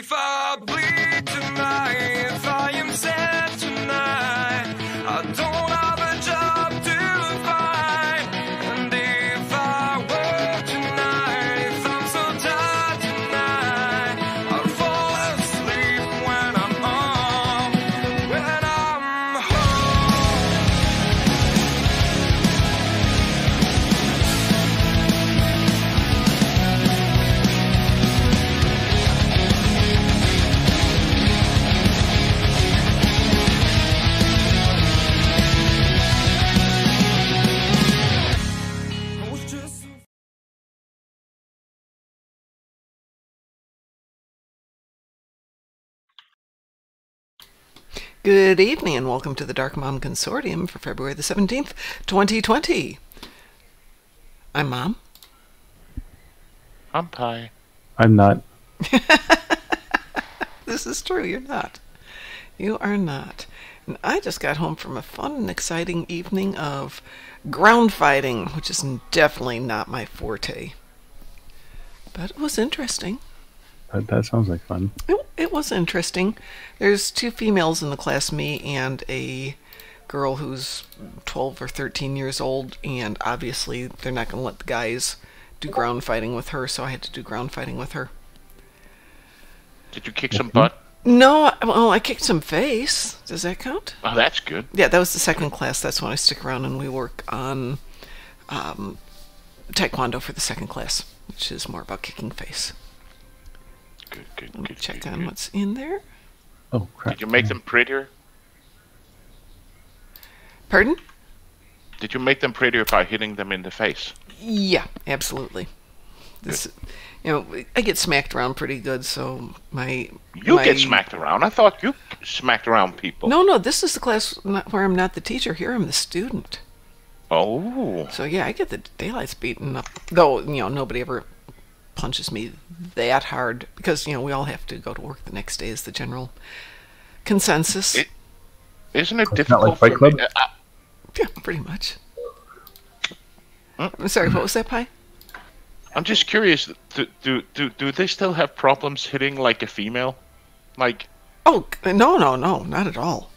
if I bleed tonight, if I am sad tonight, I don't have a job to find. And if I work tonight, if I'm so tired tonight, I'll fall asleep when I'm home, when I'm Good evening and welcome to the Darkmom Consortium for February the 17th, 2020. I'm Mom. I'm Pi. I'm not. This is true, you're not. You are not. And I just got home from a fun and exciting evening of ground fighting, which is definitely not my forte. But it was interesting. That sounds like fun. It was interesting. There's two females in the class, me and a girl who's 12 or 13 years old, and obviously they're not going to let the guys do ground fighting with her, so I had to do ground fighting with her. Did you kick some butt? No, well, I kicked some face. Does that count? Oh, that's good. Yeah, that was the second class. That's when I stick around and we work on Taekwondo for the second class, which is more about kicking face. Good, Let me good, check good, on good. what's in there. Oh, crap. Did you make them prettier? Pardon? Did you make them prettier by hitting them in the face? Yeah, absolutely. This, you know, I get smacked around pretty good, so my Get smacked around. I thought you smacked around people. No, this is the class where I'm not the teacher. Here I'm the student. Oh. So yeah, I get the daylights beaten up. Though, you know, nobody ever punches me that hard because, you know, we all have to go to work the next day is the general consensus. Isn't it Not difficult like Fight for Club? me? Yeah, pretty much. I'm sorry, what was that, Pi? I'm just curious. Do they still have problems hitting like a female? Like. Oh, no, not at all.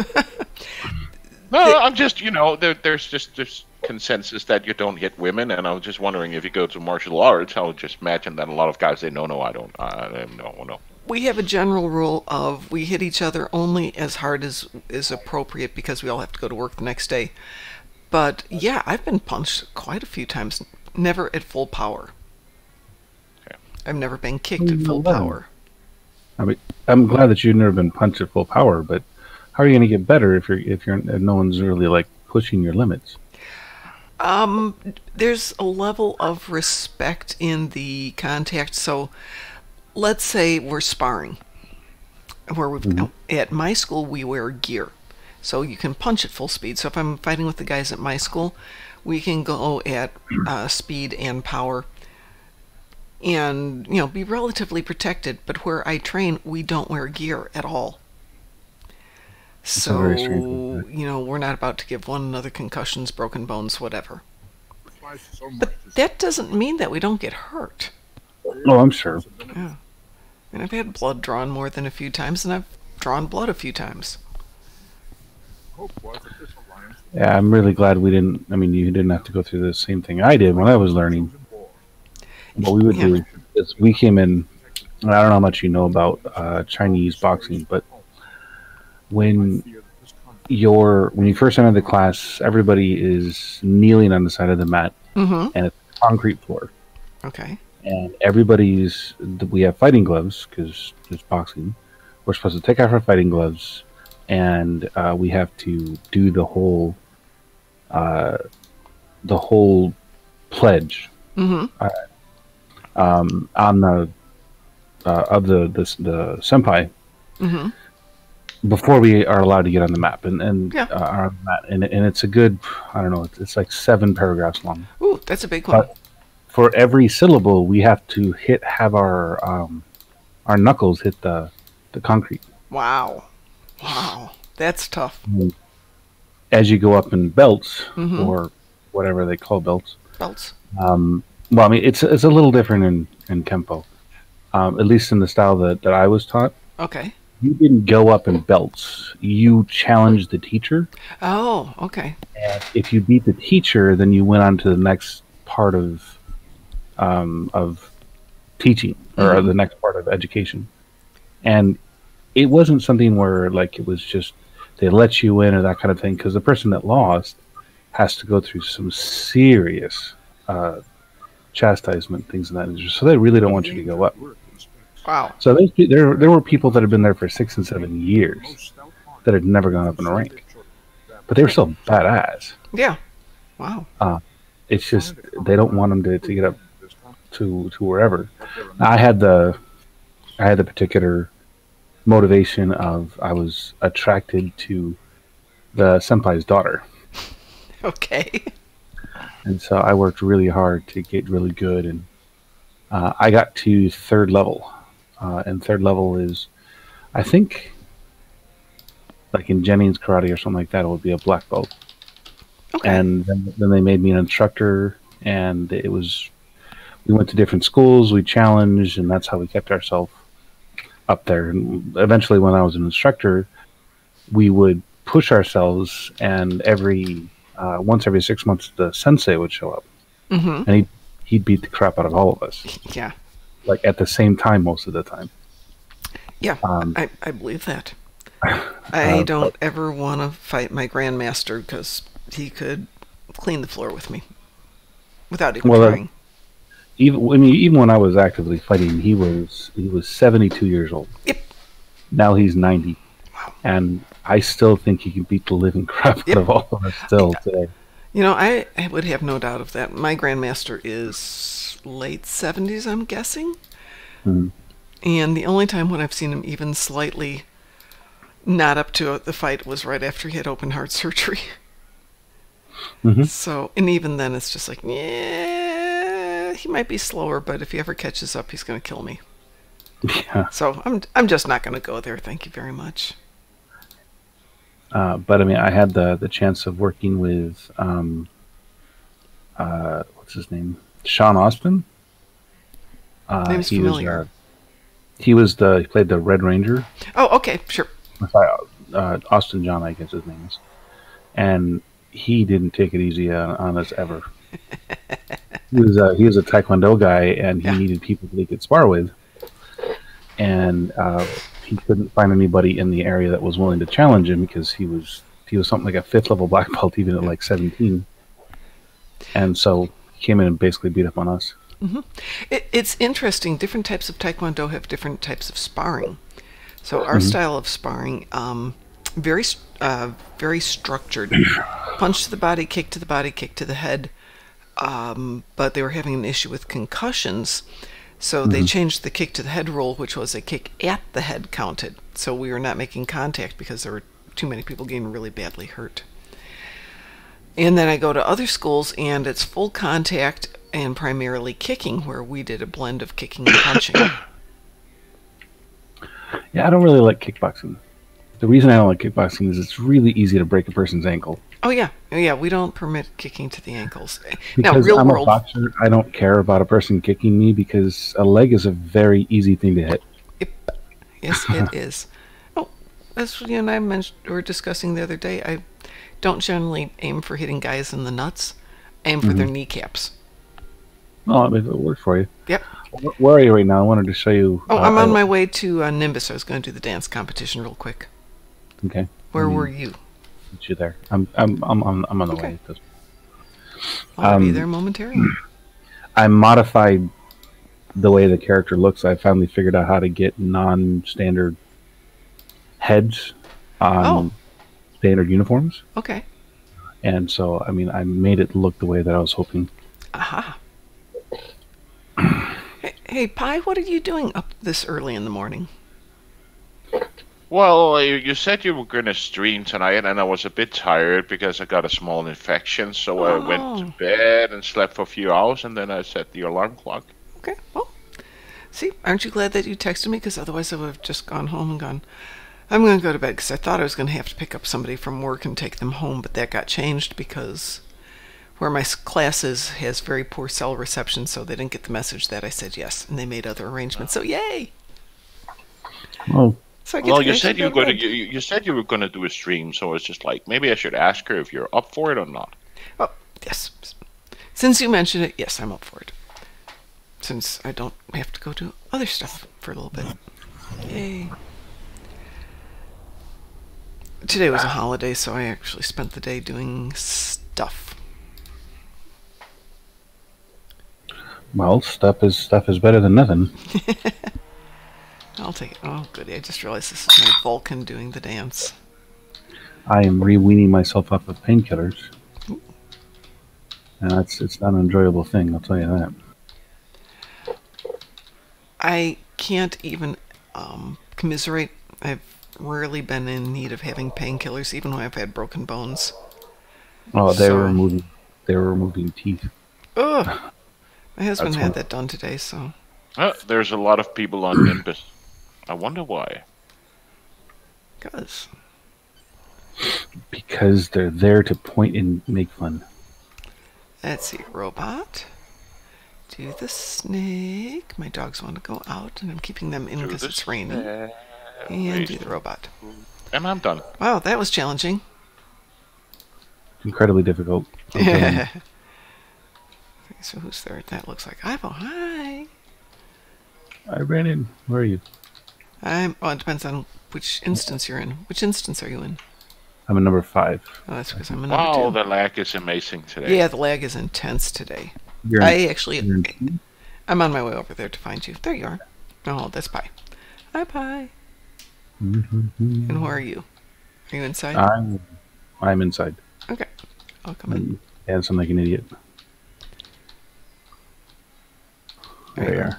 No, I'm just, you know, there's just this consensus that you don't hit women, and I was just wondering if you go to martial arts, I would just imagine that a lot of guys say, no, I don't, no. We have a general rule of we hit each other only as hard as is appropriate because we all have to go to work the next day. But yeah, I've been punched quite a few times, never at full power. Okay. I've never been kicked at full power. I mean, I'm glad that you've never been punched at full power, but how are you going to get better if no one's really like pushing your limits? There's a level of respect in the contact. So let's say we're sparring. At my school, we wear gear. So you can punch at full speed. So if I'm fighting with the guys at my school, we can go at speed and power and, you know, be relatively protected. But where I train, we don't wear gear at all. So, you know, we're not about to give one another concussions, broken bones, whatever. But that doesn't mean that we don't get hurt. Oh, I'm sure. Yeah. And I've had blood drawn more than a few times, and I've drawn blood a few times. Yeah, I'm really glad we didn't. I mean, you didn't have to go through the same thing I did when I was learning. What we would do is we came in. I don't know how much you know about Chinese boxing, but when you first enter the class, everybody is kneeling on the side of the mat, and it's a concrete floor. Okay. And we have fighting gloves because it's boxing. We're supposed to take off our fighting gloves, and we have to do the whole pledge on the senpai before we are allowed to get on the map and are on the mat. And it's a good, I don't know, it's like 7 paragraphs long. Ooh, that's a big one. But for every syllable, we have to have our knuckles hit the concrete. Wow, that's tough. As you go up in belts or whatever they call belts. Belts. Well, I mean, it's a little different in Kempo. At least in the style that I was taught. Okay. You didn't go up in belts. You challenged the teacher. Oh, okay. And if you beat the teacher, then you went on to the next part of teaching, or the next part of education. And it wasn't something where like it was just they let you in or that kind of thing, because the person that lost has to go through some serious chastisement, things of that nature. So they really don't want you to go up. Wow. So there were people that had been there for 6 and 7 years that had never gone up in a rank, but they were still badass. Yeah. Wow. It's just they don't want them to get up to wherever. Now, I had the particular motivation of I was attracted to the senpai's daughter. Okay. And so I worked really hard to get really good, and I got to 3rd level. And 3rd level is, I think, like in Jennings karate or something like that, it would be a black belt. Okay. And then they made me an instructor, and we went to different schools, we challenged, and that's how we kept ourselves up there. And eventually, when I was an instructor, we would push ourselves, and once every 6 months, the sensei would show up, and he'd beat the crap out of all of us. Yeah. Like at the same time, most of the time. Yeah, I believe that. I don't ever want to fight my grandmaster because he could clean the floor with me without even trying. Even when I was actively fighting, he was 72 years old. Yep. Now he's 90. Wow. And I still think he can beat the living crap out of all of us still today. You know, I would have no doubt of that. My grandmaster is late 70s, I'm guessing. Mm-hmm. And the only time when I've seen him even slightly not up to the fight was right after he had open heart surgery. Mm-hmm. So, and even then it's just like, yeah, he might be slower, but if he ever catches up, he's going to kill me. Yeah. So I'm just not going to go there. Thank you very much. But I mean, I had the chance of working with what's his name, Sean Austin. Name's familiar. He played the Red Ranger. Oh, okay, sure. Austin John, I guess his name is, and he didn't take it easy on us ever. He was a Taekwondo guy, and he needed people that he could spar with, and he couldn't find anybody in the area that was willing to challenge him because he was something like a 5th level black belt even at like 17, and so he came in and basically beat up on us. Mm-hmm. It's interesting. Different types of Taekwondo have different types of sparring. So our style of sparring, very structured. Punch to the body, kick to the body, kick to the head. But they were having an issue with concussions, so they changed the kick to the head rule, which was a kick at the head counted. So we were not making contact because there were too many people getting really badly hurt. And then I go to other schools, and it's full contact and primarily kicking, where we did a blend of kicking and punching. Yeah, I don't really like kickboxing. The reason I don't like kickboxing is it's really easy to break a person's ankle. Oh yeah, we don't permit kicking to the ankles. Because now, real I'm world, a boxer, I don't care about a person kicking me because a leg is a very easy thing to hit. Yep. Yes, it is. Oh, as you and I were discussing the other day, I don't generally aim for hitting guys in the nuts. I aim for their kneecaps. Oh, I mean, it worked for you. Yep. Where are you right now? I wanted to show you. Oh, I'm on my way to Nimbus. I was going to do the dance competition real quick. Okay. Where were you? You there? I'm on the way. I'll be there momentarily. I modified the way the character looks. I finally figured out how to get non-standard heads on standard uniforms. Okay. And so, I mean, I made it look the way that I was hoping. Aha. Hey, Pi, what are you doing up this early in the morning? Well, you said you were going to stream tonight, and I was a bit tired because I got a small infection, so I went to bed and slept for a few hours, and then I set the alarm clock. Okay, well, see, aren't you glad that you texted me? Because otherwise I would have just gone home and gone, I'm going to go to bed, because I thought I was going to have to pick up somebody from work and take them home, but that got changed because where my class has very poor cell reception, so they didn't get the message that I said yes, and they made other arrangements. So yay! Oh, So I get Well, to you actually said you go were to going to bed. you said you were going to do a stream, so it's just like maybe I should ask her if you're up for it or not. Oh, yes. Since you mentioned it, yes, I'm up for it. Since I don't have to go do other stuff for a little bit. Yay. Today was a holiday, so I actually spent the day doing stuff. well, stuff is better than nothing. I'll take it. Oh, goody. I just realized this is my Vulcan doing the dance. I am re-weaning myself off of painkillers, and it's not an enjoyable thing. I'll tell you that. I can't even commiserate. I've rarely been in need of having painkillers, even when I've had broken bones. Oh, they were So- removing teeth. Ugh! My husband That's had one- that done today, so... There's a lot of people on Nimbus. I wonder why. Because they're there to point and make fun. Let's see, robot. Do the snake. My dogs want to go out, and I'm keeping them in because it's raining. And do the robot. And I'm done. Wow, that was challenging. Incredibly difficult. I'm telling you. Okay, so who's there? That looks like Ivo. Hi. I ran in. Where are you? Well, it depends on which instance you're in. Which instance are you in? I'm in number 5. Oh, that's because I'm in number Wow, 2. the lag is amazing today. Yeah, the lag is intense today. You're you're in 2? I'm on my way over there to find you. There you are. Oh, that's Pi. Hi, Pi. Mm-hmm. And where are you? Are you inside? I'm inside. Okay. I'll come in. Dancing like an idiot. There you are.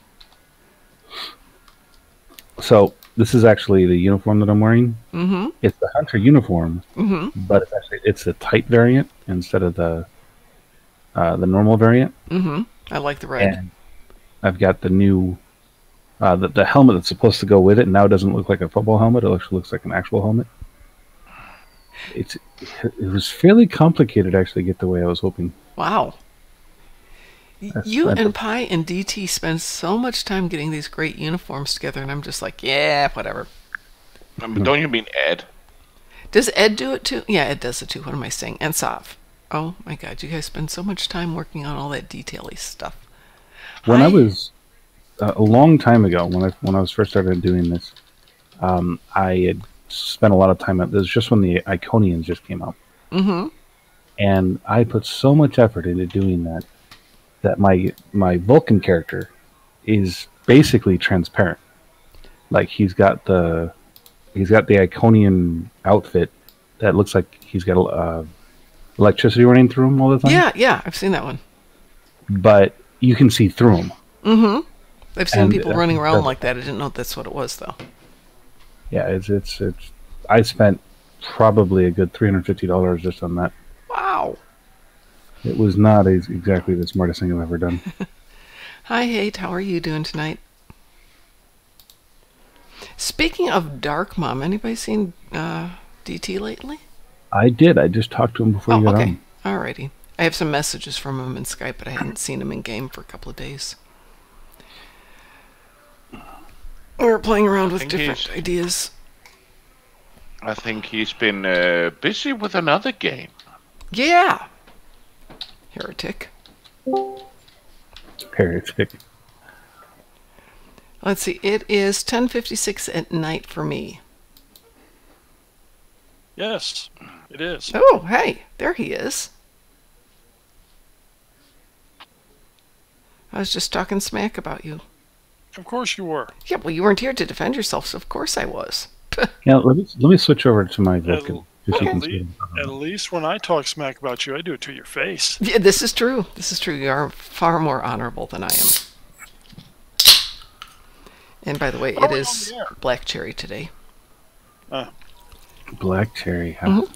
So this is actually the uniform that I'm wearing. Mm-hmm. It's the hunter uniform, Mm-hmm. but it's the tight variant instead of the normal variant. Mm-hmm. I like the red. And I've got the new the helmet that's supposed to go with it. Now it doesn't look like a football helmet. It actually looks like an actual helmet. It was fairly complicated to actually get the way I was hoping. Wow. That's You fun. and Pi and DT spend so much time getting these great uniforms together, and I'm just like, yeah, whatever. Don't you mean Ed? Does Ed do it too? Yeah, Ed does it too. What am I saying? And Sav. Oh my God, you guys spend so much time working on all that detaily stuff. When I was a long time ago, when I was first started doing this, I had spent a lot of time. This was just when the Iconians just came out, Mm-hmm. and I put so much effort into doing that my Vulcan character is basically transparent. Like he's got the Iconian outfit that looks like he's got electricity running through him all the time. Yeah, I've seen that one. But you can see through him. Mm-hmm. I've seen And, people running around that's- like that. I didn't know that's what it was, though. Yeah, it's. I spent probably a good $350 just on that. Wow. It was not exactly the smartest thing I've ever done. Hi, Hate. How are you doing tonight? Speaking of Darkmom, anybody seen DT lately? I did. I just talked to him before Oh, you got okay. on. Alrighty. I have some messages from him in Skype, but I hadn't seen him in game for a couple of days. We were playing around with think different he's- ideas. I think he's been busy with another game. Yeah. Heretic. Heretic. Let's see. It is 10:56 at night for me. Yes, it is. Oh, hey, there he is. I was just talking smack about you. Of course you were. Yeah, well, you weren't here to defend yourself, so of course I was. Yeah, let me switch over to my Vulcan. Just so you At, can le- see it. at least when I talk smack about you, I do it to your face. Yeah, this is true. This is true. You are far more honorable than I am. And by the way, How it are we is on the air? Black Cherry today. Black Cherry. Mhm.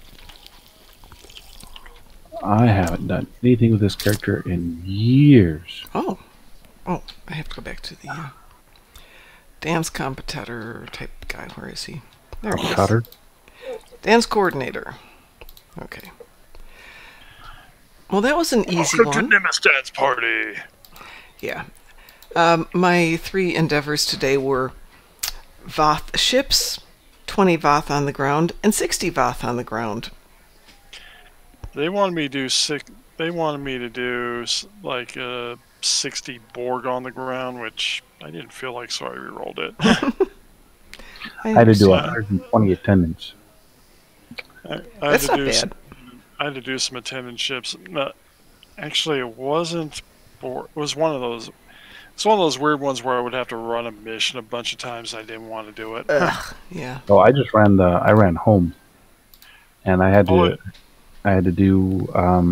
I haven't done anything with this character in years. Oh, I have to go back to the dance competitor type guy. Where is he? There he is. Cotter. Dance coordinator. Okay. Well, that was an easy Welcome one. to Nemestad's party. Yeah. My 3 endeavors today were Voth ships, 20 Voth on the ground, and 60 Voth on the ground. They wanted me to do They wanted me to do like 60 Borg on the ground, which I didn't feel like, so I rerolled it. I had to do understand. 120 attendance. I had That's to not do bad. I had to do some attendance ships. No, actually, it wasn't. It was one of those. It's one of those weird ones where I would have to run a mission a bunch of times. I didn't want to do it. Ugh, yeah. So I just I ran home, and I had to do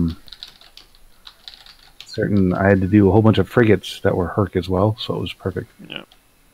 I had to do a whole bunch of frigates that were Herc as well, so it was perfect. Yeah.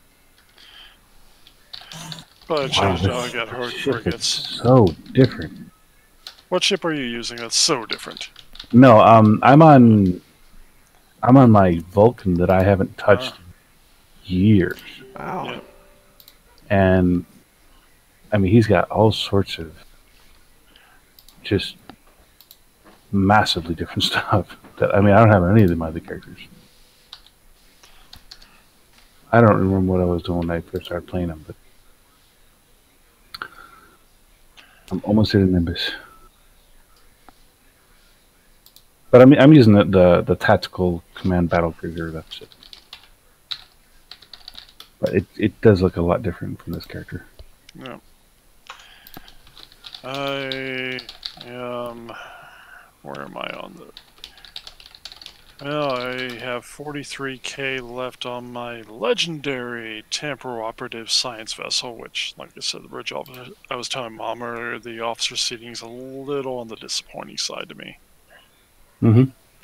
But I changed how I got Herc frigates. So different. What ship are you using that's so different? No, I'm on my Vulcan that I haven't touched in years, Wow. Yeah. and I mean he's got all sorts of just massively different stuff. That I mean I don't have any of my other characters. I don't remember what I was doing when I first started playing them, but I'm almost at a Nimbus. But I'm using the tactical command battle cruiser. That's it. But it does look a lot different from this character. Yeah. I am. Where am I on the? Well, I have 43k left on my legendary temporal operative science vessel, which, like I said, the bridge officer. I was telling Mom earlier, the officer seating is a little on the disappointing side to me. Mm-hmm.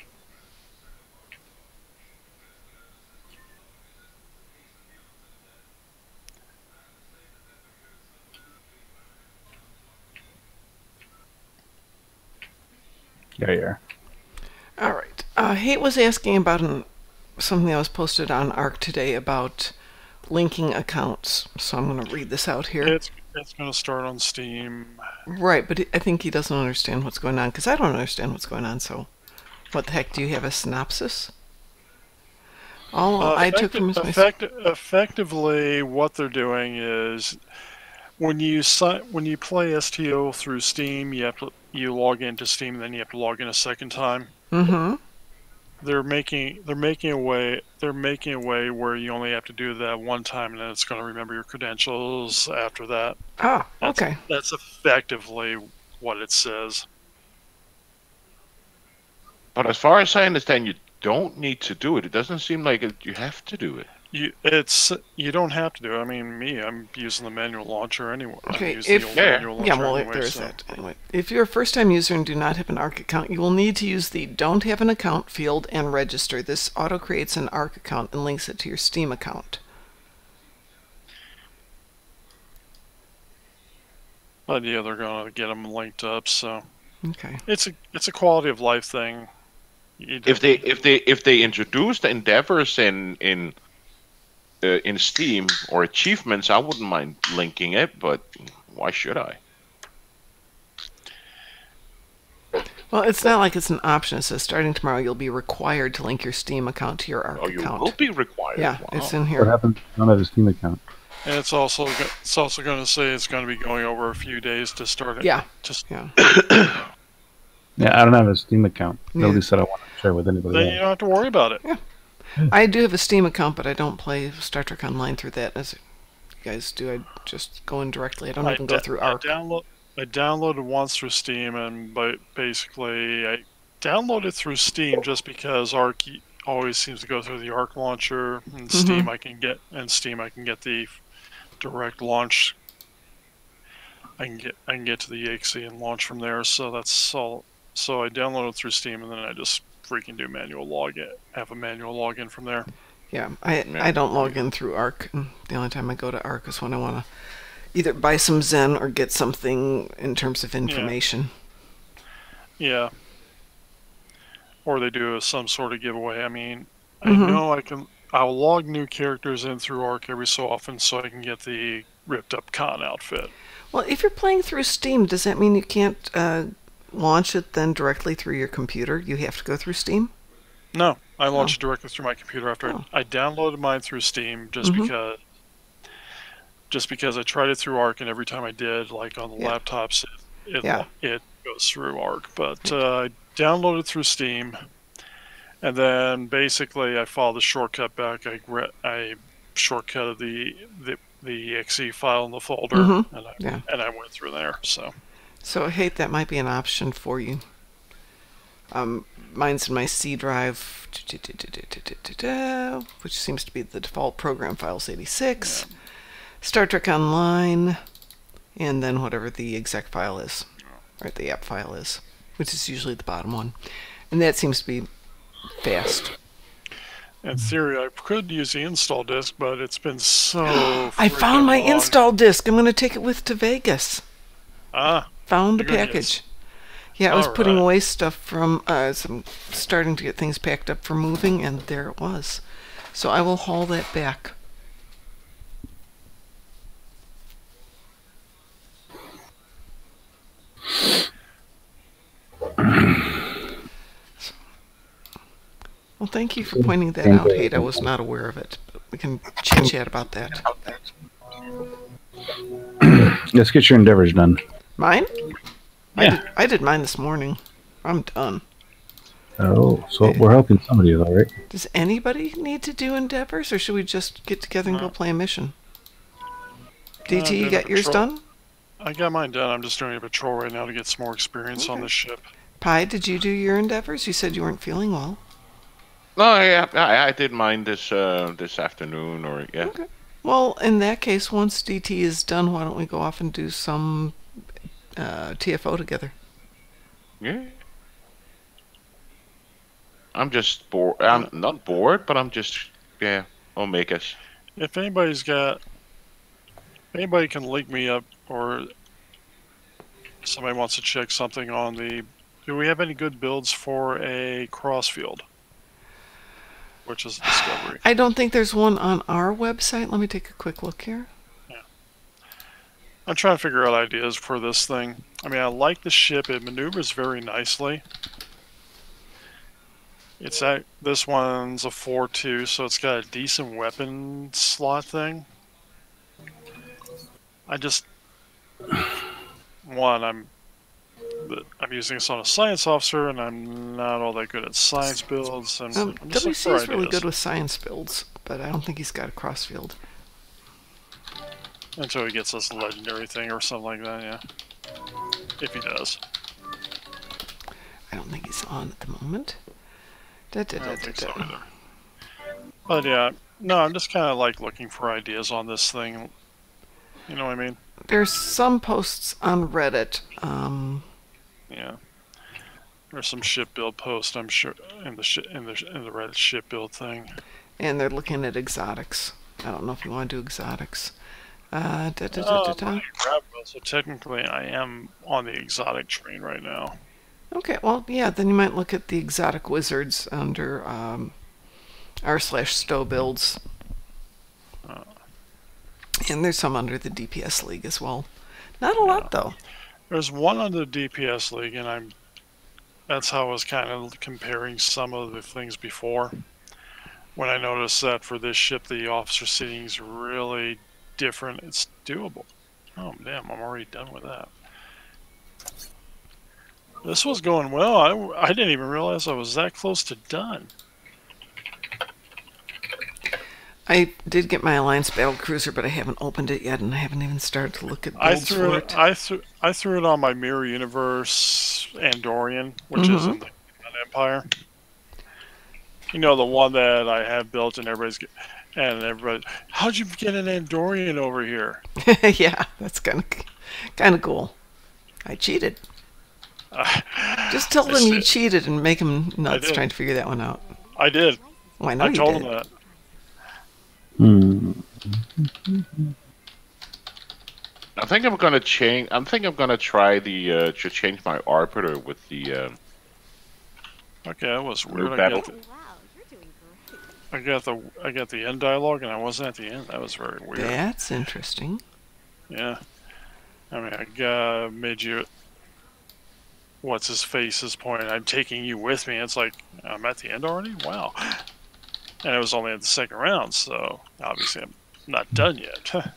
There you are. All right. Hate was asking about something that was posted on ARC today about linking accounts. So I'm going to read this out here. It's going to start on Steam. Right, but I think he doesn't understand what's going on, because I don't understand what's going on, so what the heck, do you have a synopsis? All I took from his... Effectively, what they're doing is when you play STO through Steam, you log into Steam, and then you have to log in a second time. Mm-hmm. They're making a way where you only have to do that one time, and then it's going to remember your credentials after that. Ah, okay. That's effectively what it says. But as far as I understand, you don't need to do it. It doesn't seem like you have to do it. You don't have to do it. I mean, I'm using the manual launcher anyway. Okay, Anyway, there's that. Anyway, if you're a first-time user and do not have an ARC account, you will need to use the "Don't Have an Account" field and register. This auto-creates an ARC account and links it to your Steam account. But yeah, they're gonna get them linked up. So Okay. it's a quality of life thing. If they introduced endeavors in Steam or achievements, I wouldn't mind linking it, but why should I? Well, it's not like it's an option. It says starting tomorrow you'll be required to link your Steam account to your ARC Oh, you account. will be required. Yeah, Wow. it's in What here. happens if you don't have a Steam account? And it's also going to say it's going to be going over a few days to start it. Yeah. Yeah. Yeah, I don't have a Steam account. Yeah. Nobody said I want to share with anybody Then you else. don't have to worry about it. Yeah. I do have a Steam account, but I don't play Star Trek Online through that, as you guys do. I just go in directly. I don't even go through ARC. I downloaded once through Steam, and basically I downloaded through Steam just because ARC always seems to go through the ARC launcher, and Steam I can get the direct launch. I can get to the EXE and launch from there. So that's all. So I downloaded through Steam, and then I just freaking do manual login. Have a manual login from there. Yeah, I don't log in through ARC. The only time I go to ARC is when I want to either buy some Zen or get something in terms of information. Yeah. Or they do some sort of giveaway. I mean, I know I'll log new characters in through ARC every so often so I can get the ripped up con outfit. Well, if you're playing through Steam, does that mean you can't launch it then directly through your computer? You have to go through Steam? No, I launched it directly through my computer after I downloaded mine through Steam just because I tried it through Arc, and every time I did, like on the laptops, it goes through Arc. But I downloaded through Steam, and then basically I followed the shortcut back. I shortcutted the exe file in the folder, and I went through there. So hey, that might be an option for you. Mine's in my C drive, which seems to be the default program files 86, Star Trek Online, and then whatever the exec file is, or the app file is, which is usually the bottom one. And that seems to be fast. In theory, I could use the install disk, but it's been so I found my install disk. I'm going to take it with to Vegas. Found the package. Yeah, I was putting away stuff from, I'm starting to get things packed up for moving, and there it was. So I will haul that back. Well, thank you for pointing that out, Hate. I was not aware of it. But we can chit-chat about that. Let's get your endeavors done. Mine? Yeah. I did mine this morning. I'm done. Oh, so we're helping somebody, all right? Does anybody need to do endeavors, or should we just get together and go play a mission? DT, you got yours done? I got mine done. I'm just doing a patrol right now to get some more experience on this ship. Pi, did you do your endeavors? You said you weren't feeling well. No, I did mine this afternoon, or Okay. Well, in that case, once DT is done, why don't we go off and do some TFO together? Yeah. I'm just bored. I'm not bored, but I'm just, I'll make us. If anybody can link me up, or somebody wants to check something on do we have any good builds for a crossfield? Which is Discovery. I don't think there's one on our website. Let me take a quick look here. Yeah. I'm trying to figure out ideas for this thing. I mean, I like the ship. It maneuvers very nicely. This one's a 4.2, so it's got a decent weapon slot thing. I'm using this on a science officer, and I'm not all that good at science builds. And WC is really good with science builds, but I don't think he's got a crossfield. Until he gets this legendary thing or something like that, yeah. If he does. I don't think he's on at the moment. I don't think so either. But yeah, no, I'm just kind of like looking for ideas on this thing. You know what I mean? There's some posts on Reddit. Yeah, there's some ship build posts, I'm sure, in the Reddit ship build thing. And they're looking at exotics. I don't know if you want to do exotics. So technically, I am on the exotic train right now. Okay, well, yeah, then you might look at the exotic wizards under r/stow builds. And there's some under the DPS League as well. Not a lot, though. There's one under the DPS League, and that's how I was kind of comparing some of the things before. When I noticed that for this ship, the officer seating is really different. It's doable. Oh, damn, I'm already done with that. This was going well. I didn't even realize I was that close to done. I did get my Alliance battlecruiser, but I haven't opened it yet, and I haven't even started to look at builds for it. I threw it on my Mirror Universe Andorian, which is in the Empire. You know, the one that I have built, and everybody, how'd you get an Andorian over here? Yeah, that's kind of cool. I cheated. Just tell them you cheated and make them nuts trying to figure that one out. I did. Well, I know you did. I told them that. I think I'm gonna change. I think I'm gonna try to change my arbiter with the. Okay, that was weird. I got the end dialogue, and I wasn't at the end. That was very weird. That's interesting. Yeah, I mean, I made you what's his face's point, I'm taking you with me. It's like, I'm at the end already? Wow. And it was only at the second round, so obviously I'm not done yet.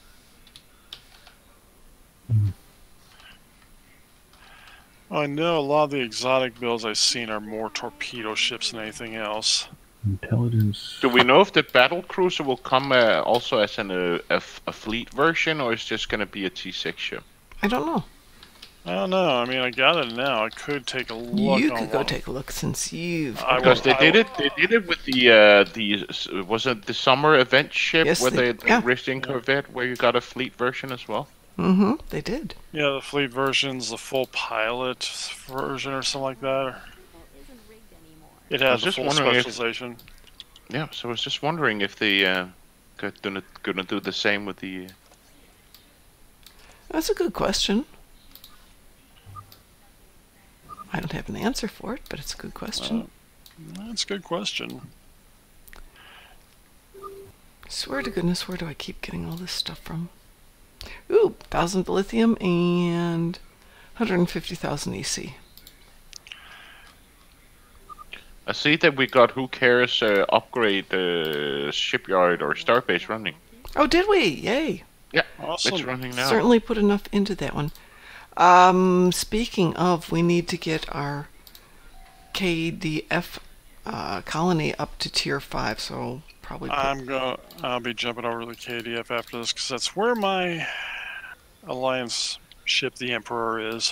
I know a lot of the exotic builds I've seen are more torpedo ships than anything else. Intelligence. Do we know if the battle cruiser will come also as a fleet version, or is just going to be a T6 ship? I don't know. I don't know. I mean, I got it now. I could take a look. You could go take a look since you've. Because they did it. They did it with the was it the summer event ship with the Rifting Corvette, where you got a fleet version as well. Mm-hmm. They did. Yeah, the fleet version's the full pilot version or something like that. It has a full specialization. Yeah, so I was just wondering if they gonna do the same with the. That's a good question. I don't have an answer for it, but it's a good question. That's a good question. Swear to goodness, where do I keep getting all this stuff from? Ooh, 1,000 lithium and 150,000 EC. I see that we got Who Cares upgrade shipyard or starbase running. Oh, did we? Yay! Yeah, awesome. It's running now. Certainly put enough into that one. Speaking of, we need to get our KDF colony up to tier 5, so probably. I'll be jumping over to the KDF after this because that's where my alliance ship, the Emperor, is.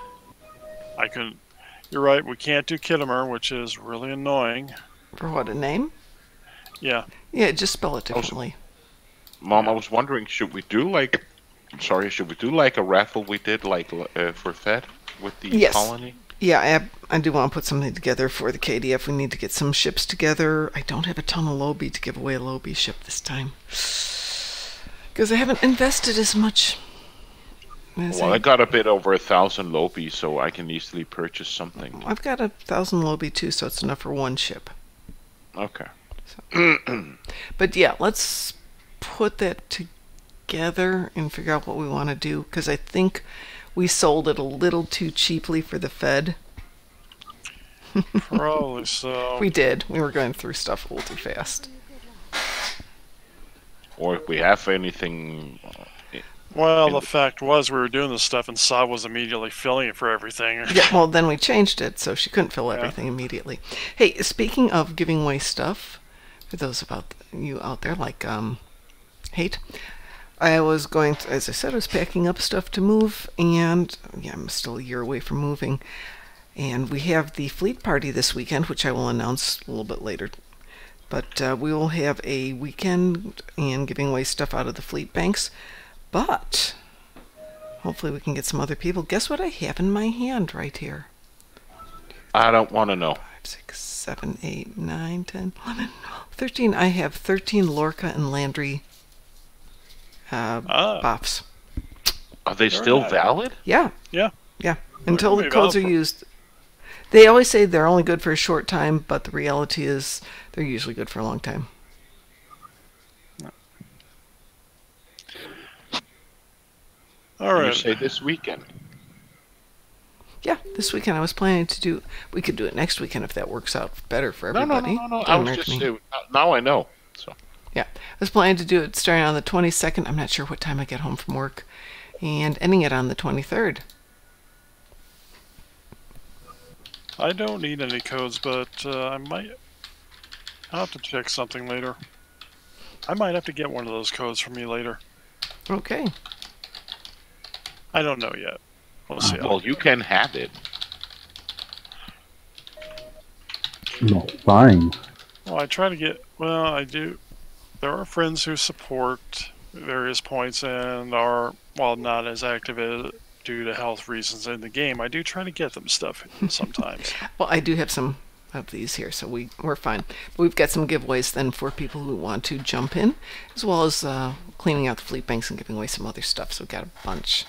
You're right. We can't do Kittimer, which is really annoying. For what, a name? Yeah. Yeah, just spell it differently. Mom, I was wondering, should we do like a raffle we did for Fed with the colony? Yeah, I do want to put something together for the KDF. We need to get some ships together. I don't have a ton of Lobi to give away a Lobi ship this time. Because I haven't invested as much. I got a bit over 1,000 Lobi, so I can easily purchase something. I've got 1,000 Lobi too, so it's enough for one ship. Okay. So. But yeah, let's put that together and figure out what we want to do, because I think we sold it a little too cheaply for the Fed. Probably so. We did. We were going through stuff a little too fast. Or if we have anything. Well, the fact was we were doing this stuff and Saab was immediately filling it for everything. Yeah, well, then we changed it, so she couldn't fill everything immediately. Hey, speaking of giving away stuff, for those about you out there like Hate, I was going to, as I said, I was packing up stuff to move, and yeah, I'm still a year away from moving. And we have the fleet party this weekend, which I will announce a little bit later. But we will have a weekend and giving away stuff out of the fleet banks. But hopefully we can get some other people. Guess what I have in my hand right here? I don't want to know. 5, 6, 7, 8, 9, 10, 11, 12, 13. I have 13 Lorca and Landry buffs. Are they still valid? Yeah. Yeah. Yeah. Until the codes are used. They always say they're only good for a short time, but the reality is they're usually good for a long time. All right. You say this weekend? Yeah, this weekend I was planning to do. We could do it next weekend if that works out better for everybody. No. I was just now I know. So. Yeah, I was planning to do it starting on the 22nd. I'm not sure what time I get home from work, and ending it on the 23rd. I don't need any codes, but I'll have to check something later. I might have to get one of those codes from you later. Okay. I don't know yet. We'll see. Well, you can have it. No, fine. Well, I try to get. Well, I do. There are friends who support various points and are, while not as active as due to health reasons in the game, I do try to get them stuff sometimes. Well, I do have some of these here, so we're fine. But we've got some giveaways then for people who want to jump in, as well as cleaning out the fleet banks and giving away some other stuff. So we've got a bunch.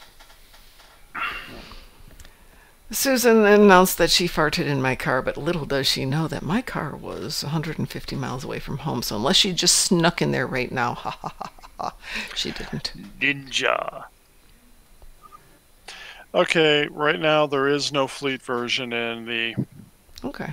Susan announced that she farted in my car, but little does she know that my car was 150 miles away from home. So unless she just snuck in there right now, ha ha ha ha, she didn't. Ninja. Okay, right now there is no fleet version in the. Okay.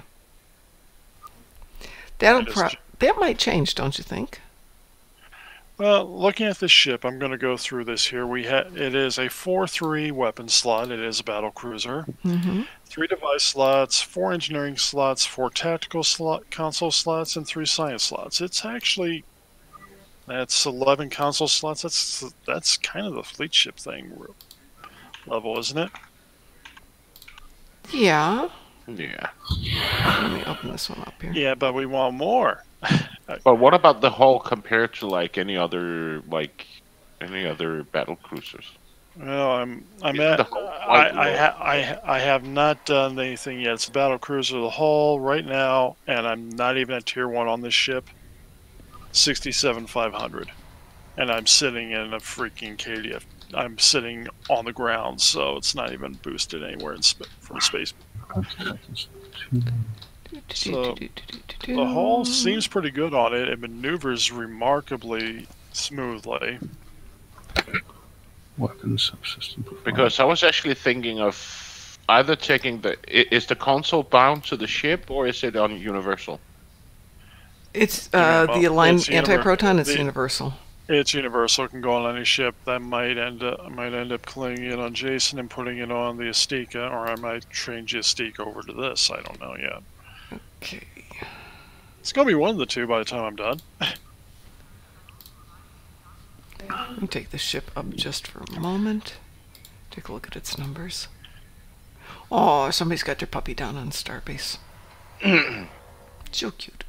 It is That might change, don't you think? Well, looking at this ship, I'm going to go through this here. It is a 4-3 weapon slot. It is a battle cruiser. Mm-hmm. 3 device slots, 4 engineering slots, 4 tactical console slots, and 3 science slots. It's actually that's 11 console slots. That's kind of the fleet ship thing level, isn't it? Yeah. Yeah. Let me open this one up here. Yeah, but we want more. But what about the hull compared to like any other battle cruisers? Well, I'm Isn't at. the hull quite low? I have not done anything yet. It's a battle cruiser of the hull right now, and I'm not even at tier 1 on this ship. 67,500, and I'm sitting in a freaking KDF. I'm sitting on the ground, so it's not even boosted anywhere from space. So the hull seems pretty good on it. It maneuvers remarkably smoothly. Weapon subsystem performance. Because I was actually thinking of either taking is the console bound to the ship or is it on Universal? It's the aligned anti-proton. It's the- universal. It's universal. It can go on any ship. That might end up cleaning it on Jason and putting it on the Astika, or I might change the Astika over to this. I don't know yet. Okay. It's gonna be one of the two by the time I'm done. Let me take the ship up just for a moment. Take a look at its numbers. Oh, somebody's got their puppy down on Starbase. So cute.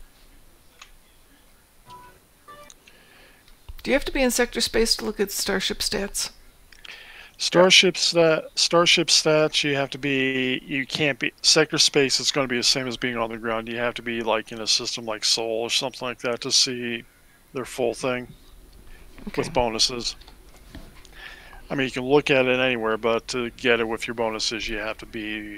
Do you have to be in sector space to look at starship stats? Starship stats. You have to be. You can't be sector space. It's going to be the same as being on the ground. You have to be like in a system like Sol or something like that to see their full thing with bonuses. I mean, you can look at it anywhere, but to get it with your bonuses, you have to be.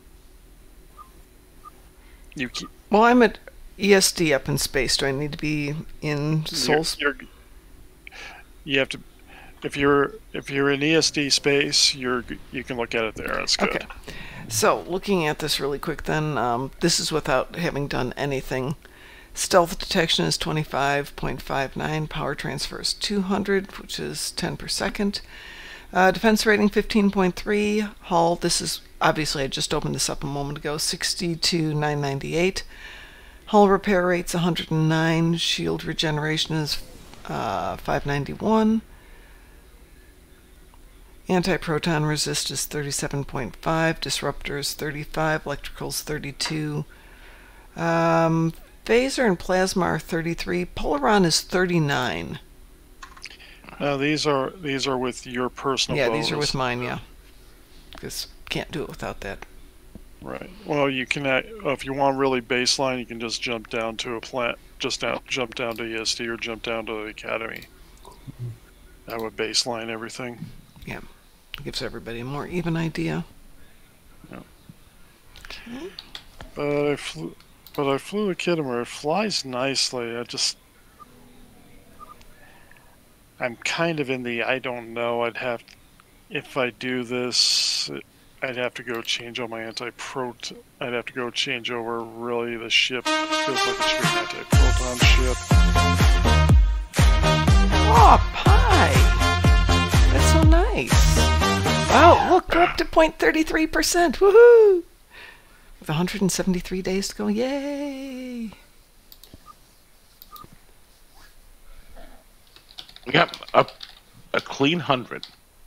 Well, I'm at ESD up in space. Do I need to be in Sol? You have to. If you're in ESD space, you can look at it there. That's good. Okay. So looking at this really quick, then this is without having done anything. Stealth detection is 25.59. Power transfer is 200, which is 10 per second. Defense rating 15.3. Hull. This is obviously I just opened this up a moment ago. 62,998. Hull repair rate's 109. Shield regeneration is 591. Anti-proton resist is 37.5. Disruptor is 35. Electrical's 32. Phaser and plasma are 33. Polaron is 39. Now these are with your personal. Yeah, bonus. these are with mine. Yeah, because can't do it without that. Right. Well, you can if you want really baseline, you can just jump down to a plant. Jump down to ESD or jump down to the Academy. That would baseline everything. Yeah, it gives everybody a more even idea. Yeah. Okay. But I flew the Kittimer. It flies nicely. I'm kind of in the I don't know. If I do this, I'd have to go change all my anti-proton. I'd have to go change over really the ship. It feels like it should be an anti-proton ship. Oh, pie! That's so nice. Wow, look, we're up to 0.33%. Woohoo! With 173 days to go. Yay! Yep, a clean 100.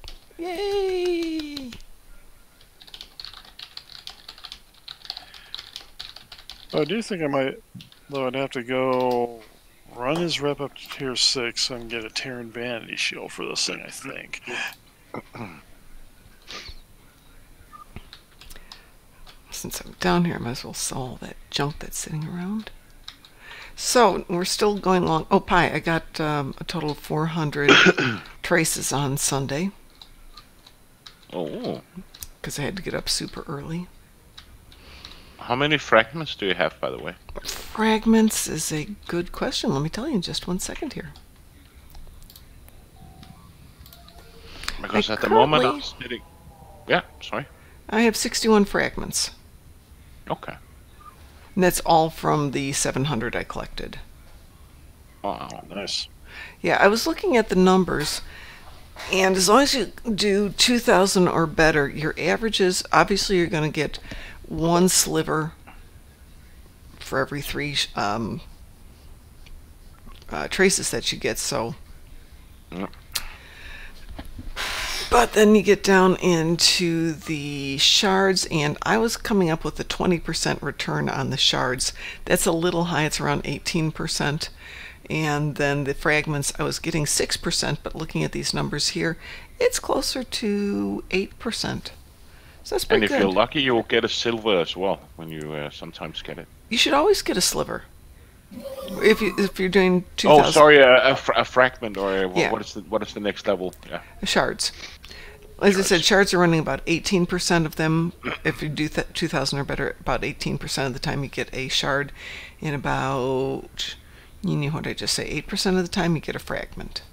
Yay! I do think I might, though I'd have to go run his rep up to tier 6 and get a Terran Vanity Shield for this thing, I think. Since I'm down here, I might as well sell all that junk that's sitting around. So, we're still going along. Oh, Pi, I got a total of 400 traces on Sunday. Oh. Because I had to get up super early. How many fragments do you have, by the way? Fragments is a good question. Let me tell you in just 1 second here. Because at the moment I'm sitting. Yeah, sorry. I have 61 fragments. Okay. And that's all from the 700 I collected. Wow. Nice. Yeah, I was looking at the numbers, and as long as you do 2,000 or better, your averages, obviously you're going to get one sliver for every 3 traces that you get, so... Mm. But then you get down into the shards, and I was coming up with a 20% return on the shards. That's a little high, it's around 18%. And then the fragments, I was getting 6%, but looking at these numbers here, it's closer to 8%. So that's pretty And if good. you're lucky, you'll get a silver as well when you sometimes get it. You should always get a sliver. If you're doing 2,000 Oh, sorry, a fragment, or Yeah. what is the next level? Yeah. shards. As I said, shards are running about 18% of them. If you do 2,000 or better, about 18% of the time you get a shard. And about, what did I just say, 8% of the time you get a fragment.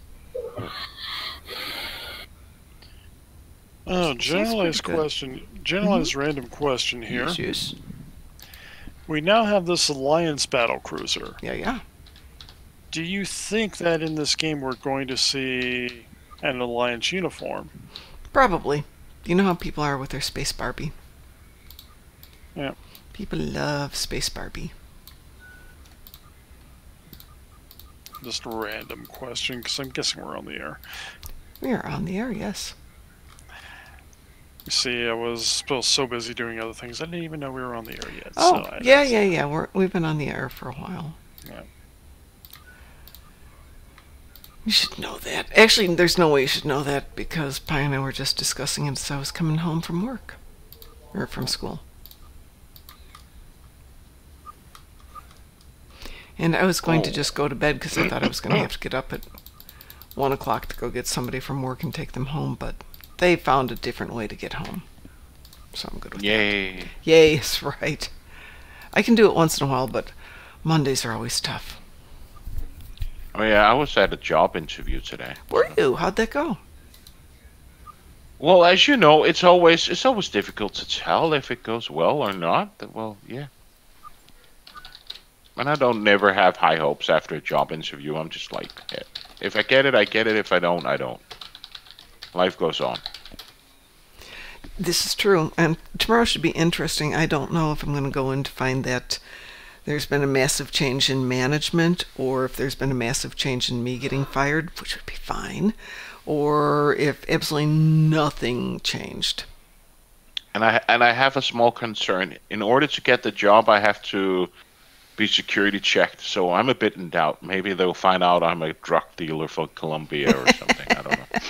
Oh, generalized pretty good. question. Generalized random question here. Yes. We now have this Alliance battle cruiser. Yeah. Do you think that in this game we're going to see an Alliance uniform? Probably. You know how people are with their Space Barbie. Yeah. People love Space Barbie. Just a random question, because I'm guessing we're on the air. We are on the air, yes. You see, I was still so busy doing other things, I didn't even know we were on the air yet. Oh, so yeah. We've been on the air for a while. Yeah. You should know that. Actually, there's no way you should know that, because Pi and I were just discussing it as I was coming home from work. Or from school. And I was going to just go to bed because I thought I was going to have to get up at 1 o'clock to go get somebody from work and take them home, but they found a different way to get home. So I'm good with Yay. that. Yay, that's right. I can do it once in a while, but Mondays are always tough. Oh yeah, I was at a job interview today. Were you? How'd that go? Well, as you know, it's always difficult to tell if it goes well or not. Well, yeah. And I don't never have high hopes after a job interview. I'm just like, yeah, if I get it, I get it. If I don't, I don't. Life goes on. This is true, and tomorrow should be interesting. I don't know if I'm going to go in to find that there's been a massive change in management, or if there's been a massive change in me getting fired, which would be fine, or if absolutely nothing changed. And I have a small concern. In order to get the job, I have to be security checked. So I'm a bit in doubt. Maybe they'll find out I'm a drug dealer for Colombia or something. I don't know.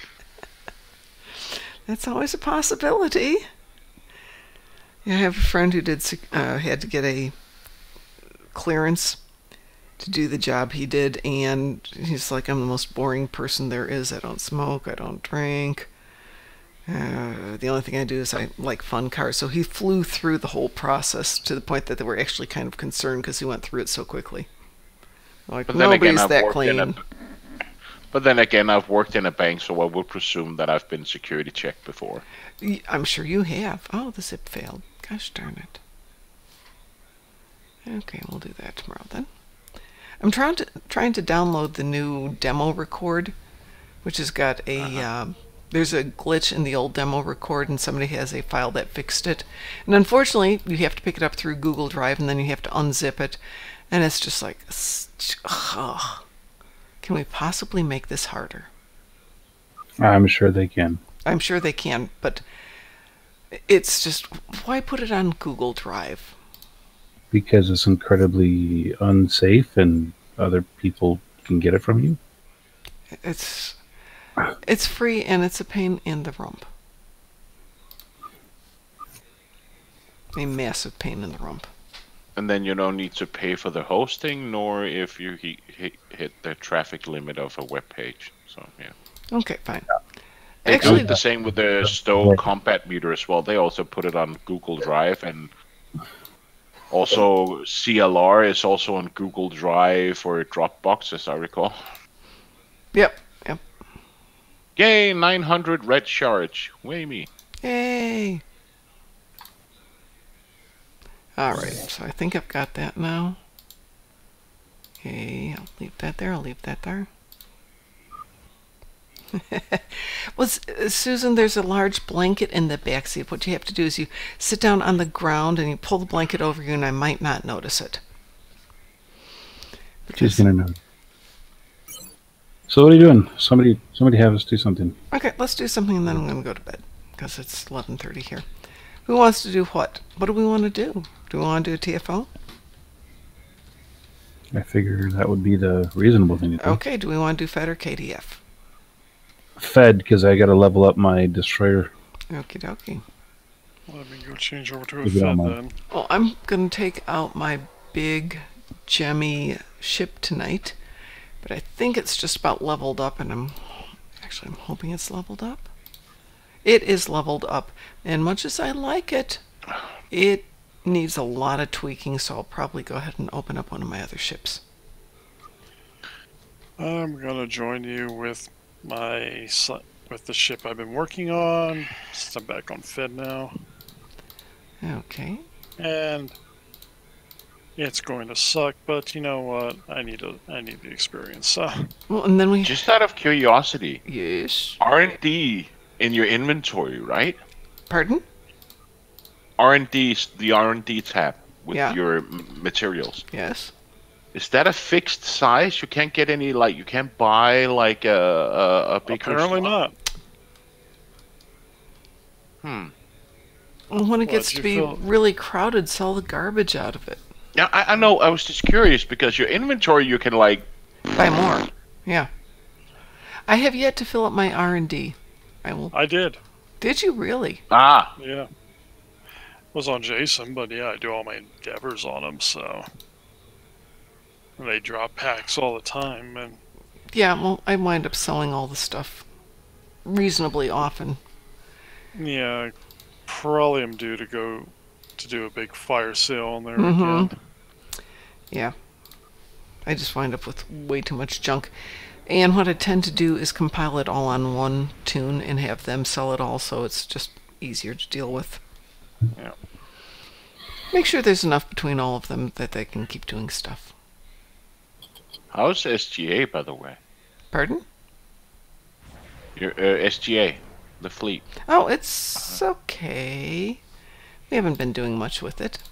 That's always a possibility. Yeah, I have a friend who had to get a clearance to do the job he did, and he's like, I'm the most boring person there is. I don't smoke, I don't drink. The only thing I do is I like fun cars. So he flew through the whole process to the point that they were actually kind of concerned because he went through it so quickly. Like, But then again, nobody's that clean. But then again, I've worked in a bank, so I would presume that I've been security checked before. I'm sure you have. Oh, the zip failed. Gosh darn it. Okay, we'll do that tomorrow then. I'm trying to download the new demo record, which has got a there's a glitch in the old demo record, and somebody has a file that fixed it. And unfortunately, you have to pick it up through Google Drive, and then you have to unzip it, and it's just like, ugh. Can we possibly make this harder? I'm sure they can. I'm sure they can, but it's just, why put it on Google Drive? Because it's incredibly unsafe and other people can get it from you. It's free and it's a pain in the rump. A massive pain in the rump. And then you don't need to pay for the hosting, nor if you hit the traffic limit of a web page. So yeah. Okay, fine. They Actually, do the same with the Stowe combat meter as well. They also put it on Google Drive, and also CLR is also on Google Drive or Dropbox, as I recall. Yep. Yay, 900 red shards. Way me. Yay! Alright, so I think I've got that now. Okay, I'll leave that there, I'll leave that there. Well, Susan, there's a large blanket in the back seat. What you have to do is you sit down on the ground and you pull the blanket over you, and I might not notice it. She's gonna know. So what are you doing? Somebody have us do something. Okay, let's do something, and then I'm going to go to bed because it's 11:30 here. Who wants to do what? What do we want to do? Do we want to do a TFO? I figure that would be the reasonable thing to do. Okay, do we want to do Fed or KDF? Fed, because I got to level up my destroyer. Okie dokie. Let me go change over to a If you don't Fed mind. then. Well, I'm going to take out my big gemmy ship tonight, but I think it's just about leveled up, and I'm hoping it's leveled up. It is leveled up, and much as I like it, it needs a lot of tweaking, so I'll probably go ahead and open up one of my other ships. I'm gonna join you with with the ship I've been working on, since I'm back on Fed now. Okay. And it's going to suck, but you know what? I need the experience. So Well, and then we... Just out of curiosity, Yes. R&D in your inventory, right? Pardon? The R&D tab with Yeah. your materials. Yes. Is that a fixed size? You can't get any, like, you can't buy, like, a bigger apparently slot? not. Well, when it What, gets to you be feel- really crowded, sell the garbage out of it. Yeah, I know. I was just curious because your inventory, you can, like... Buy more. Yeah. I have yet to fill up my R&D. I will. I did. Did you really? Ah, Yeah. Was on Jason, but yeah, I do all my endeavors on them, so they drop packs all the time, and Yeah, well, I wind up selling all the stuff reasonably often. yeah, I probably am due to go to do a big fire sale on there Mhm. again. Yeah. I just wind up with way too much junk. And what I tend to do is compile it all on one tune and have them sell it all, so it's just easier to deal with. Yeah. Make sure there's enough between all of them that they can keep doing stuff. how's SGA, by the way? Pardon? Your SGA, the fleet. Oh, it's okay. We haven't been doing much with it.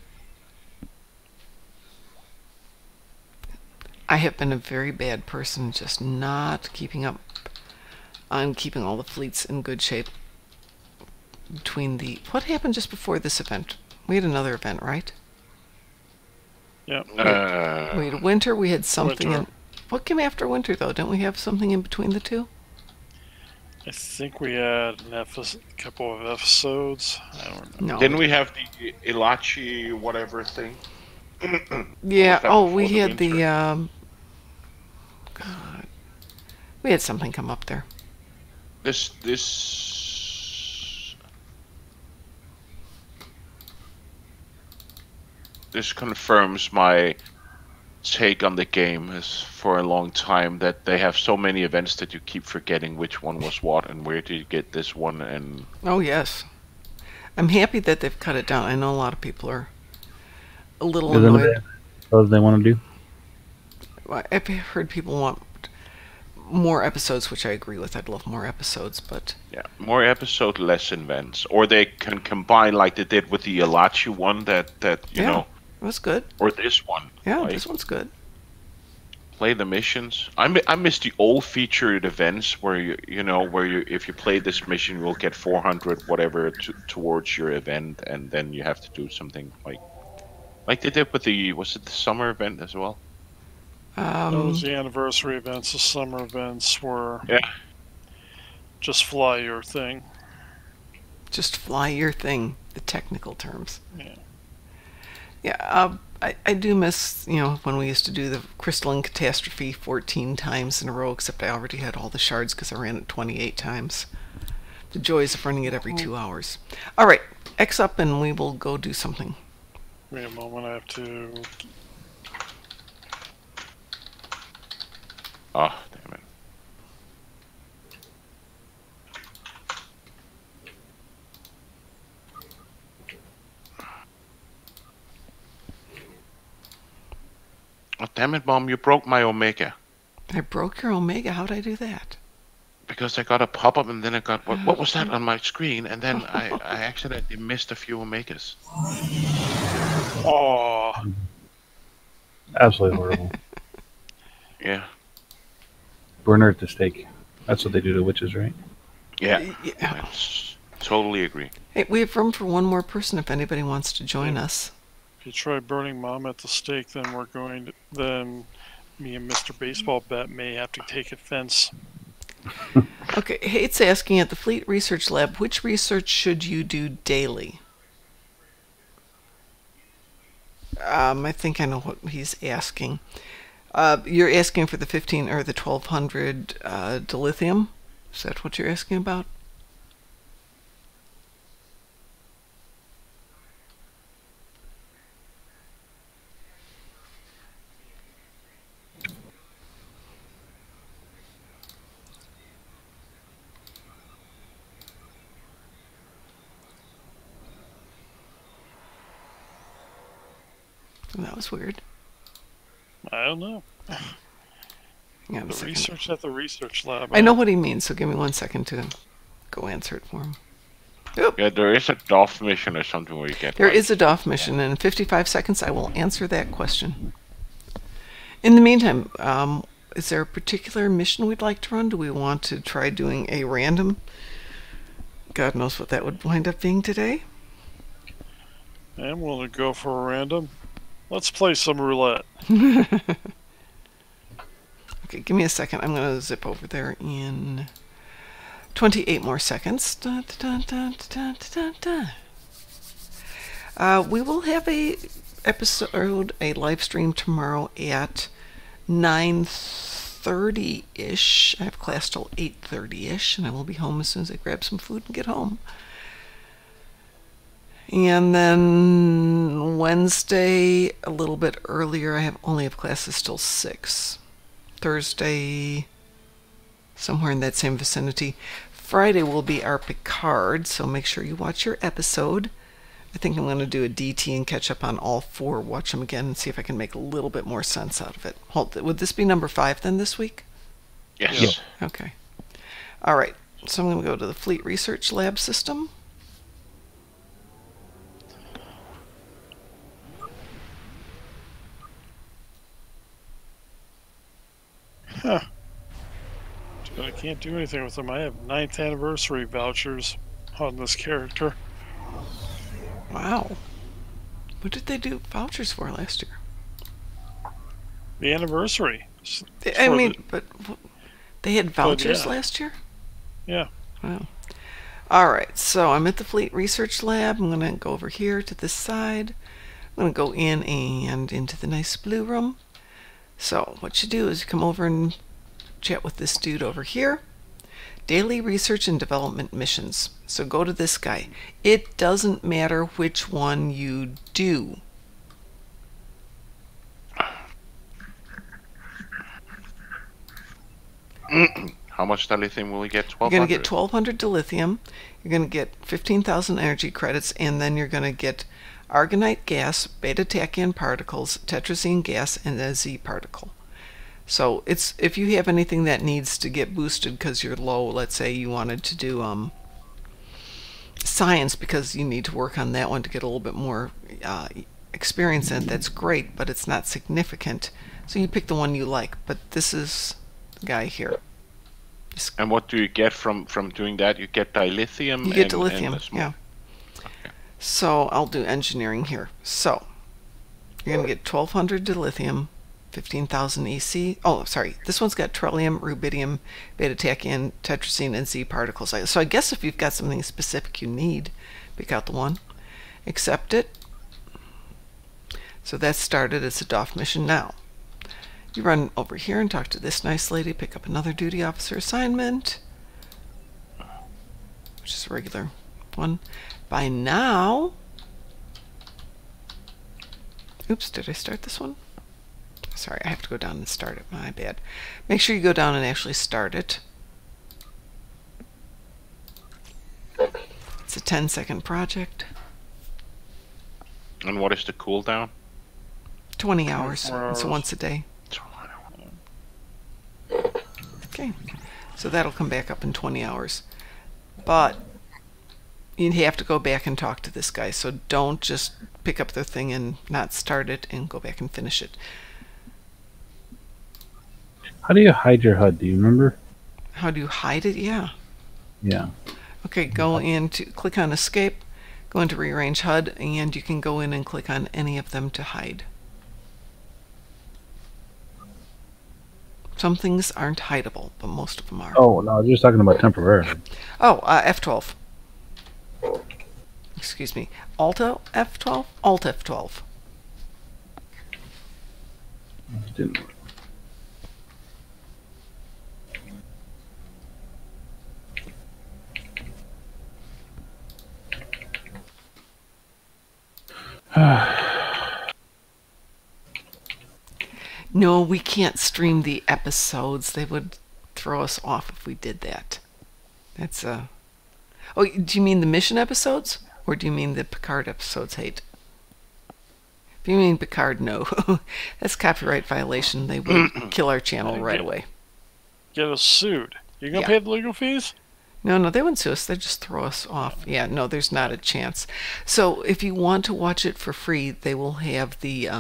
I have been a very bad person, just not keeping up on keeping all the fleets in good shape. Between the... What happened just before this event? We had another event, right? Yeah. We had winter, we had something Winter. in... What came after winter, though? Didn't we have something in between the two? I think we had a couple of episodes. I don't remember. No. Didn't we have the Ilachi whatever thing? Yeah, Was that oh, before we the had the... winter? God. We had something come up there. This confirms my take on the game as for a long time that they have so many events that you keep forgetting which one was what and where did you get this one. And Oh, yes. I'm happy that they've cut it down. I know a lot of people are a little Isn't annoyed. it what they want to do? I've heard people want more episodes, which I agree with. I'd love more episodes, but yeah, more episode, less events, or they can combine like they did with the Ilachi one that you yeah, know, it was good. or this one. Yeah, like, this one's good. play the missions. I miss the old featured events where you know where you if you play this mission you'll get 400 whatever towards your event, and then you have to do something like they did with the was it the summer event as well? Those the anniversary events, the summer events were Yeah. just fly your thing. Just fly your thing, the technical terms. Yeah. Yeah, I do miss, you know, when we used to do the Crystalline Catastrophe 14 times in a row, except I already had all the shards because I ran it 28 times. The joys of running it every 2 hours. All right, X up and we will go do something. Wait a moment, I have to. Oh, damn it. Oh, damn it, Mom, you broke my Omega. I broke your Omega. How'd I do that? Because I got a pop-up and then I got, what was that on my screen? And then I accidentally missed a few Omegas. Oh, Absolutely horrible. Yeah. Burn her at the stake. That's what they do to witches, right? Yeah. Yeah. I totally agree. Hey, we have room for one more person if anybody wants to join us. if you try burning Mom at the stake, then then me and Mr. Baseball Bet may have to take offense. Okay, Hate's asking at the Fleet Research Lab, which research should you do daily? I think I know what he's asking. You're asking for the 15 or the 1200 dilithium? Is that what you're asking about? That was weird. I don't know. Hang on a The second. research at the research lab. I know what he means, so give me 1 second to go answer it for him. Oop. Yeah, there is a DOF mission or something where you get. There is a DOF mission, and in 55 seconds I will answer that question. In the meantime, is there a particular mission we'd like to run? Do we want to try doing a random? God knows what that would wind up being today. I'm willing to go for a random. Let's play some roulette. Okay, give me a second. I'm going to zip over there in 28 more seconds. Da, da, da, da, da, da, da. We will have a live stream tomorrow at 9:30-ish. I have class till 8:30-ish, and I will be home as soon as I grab some food and get home. And then Wednesday, a little bit earlier, I only have classes till 6. Thursday, somewhere in that same vicinity. Friday will be our Picard, so make sure you watch your episode. I think I'm going to do a DT and catch up on all 4, watch them again, and see if I can make a little bit more sense out of it. Would this be number 5 then this week? Yes. Yeah. Okay. All right, so I'm going to go to the Fleet Research Lab system. Huh. But I can't do anything with them. I have 9th anniversary vouchers on this character. Wow. What did they do vouchers for last year? The anniversary. But they had vouchers yeah. last year? Yeah. Wow. All right, so I'm at the Fleet Research Lab. I'm going to go over here to this side. I'm going to go in and into the nice blue room. So what you do is you come over and chat with this dude over here. Daily research and development missions. So go to this guy. It doesn't matter which one you do. How much dilithium will we get? 1,200? You're going to get 1,200 dilithium. You're going to get 15,000 energy credits, and then you're going to get argonite gas, beta-tachyon particles, tetrazine gas, and a Z particle. So it's if you have anything that needs to get boosted because you're low, let's say you wanted to do science because you need to work on that one to get a little bit more experience in it, that's great, but it's not significant. So you pick the one you like, but this is the guy here. And what do you get from doing that? You get dilithium? You get and dilithium, yeah. Okay. So I'll do engineering here. So you're going to get 1,200 dilithium, 15,000 EC. Oh, sorry. This one's got trillium, rubidium, beta-tachyon, tetrazine, and Z particles. So I guess if you've got something specific you need, pick out the one. Accept it. So that's started. It's a DOF mission now. You run over here and talk to this nice lady, pick up another duty officer assignment, which is a regular one. By now, oops, did I start this one? Sorry, I have to go down and start it. My bad. Make sure you go down and actually start it. It's a 10-second project. And what is the cooldown? 20 hours. 24 It's hours. once a day. Okay. So that'll come back up in 20 hours. But you'd have to go back and talk to this guy. So don't just pick up the thing and not start it and go back and finish it. How do you hide your HUD? Do you remember? How do you hide it? Yeah. Yeah. Okay, go into, click on Escape, go into Rearrange HUD, and you can go in and click on any of them to hide. Some things aren't hideable, but most of them are. Oh, no, I was just talking about temporarily. Oh, F12. Excuse me. Alt F12? Alt F12. Didn't. No, we can't stream the episodes. They would throw us off if we did that. That's Oh, do you mean the mission episodes? Or do you mean the Picard episodes, Hate? If you mean Picard, no. That's copyright violation. They would kill our channel right away. Get us sued. You gonna Yeah. pay the legal fees? No, they wouldn't sue us. They'd just throw us off. Yeah, no, there's not a chance. So if you want to watch it for free, they will have the...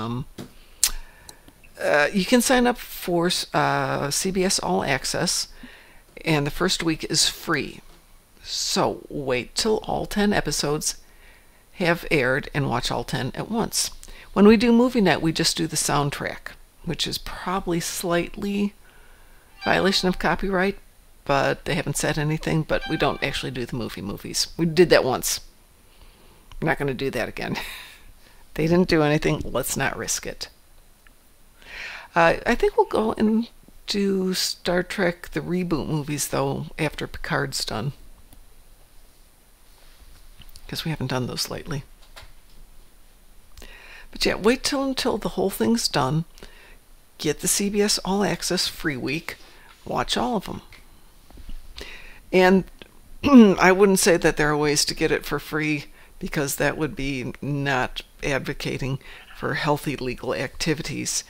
you can sign up for CBS All Access, and the first week is free. So wait till all 10 episodes have aired and watch all 10 at once. When we do Movie Night, we just do the soundtrack, which is probably slightly violation of copyright, but they haven't said anything, but we don't actually do the movies. We did that once. We're not going to do that again. They didn't do anything. Let's not risk it. I think we'll go and do Star Trek, the reboot movies, though, after Picard's done. Because we haven't done those lately. But yeah, wait until the whole thing's done. Get the CBS All Access free week. Watch all of them. And I wouldn't say that there are ways to get it for free, because that would be not advocating for healthy legal activities.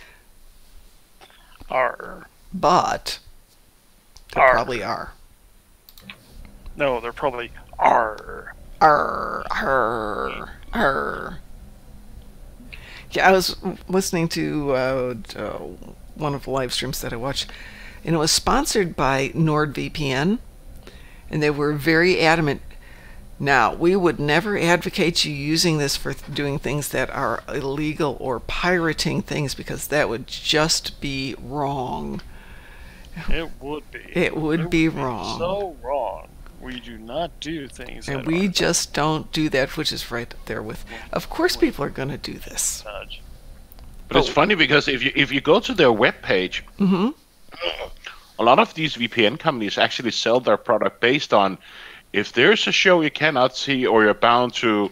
Arr. But there Arr. probably are. No, they're probably arr. Arr, arr, arr. Yeah, I was listening to one of the live streams that I watched, and it was sponsored by NordVPN, and they were very adamant. Now, we would never advocate you using this for doing things that are illegal or pirating things, because that would just be wrong. It would be. It would be wrong. So wrong. We do not do things. And that we are just don't do that, which is right up there with, of course people are going to do this. such. But it's funny because if you go to their webpage, a lot of these VPN companies actually sell their product based on, if there's a show you cannot see or you're bound to,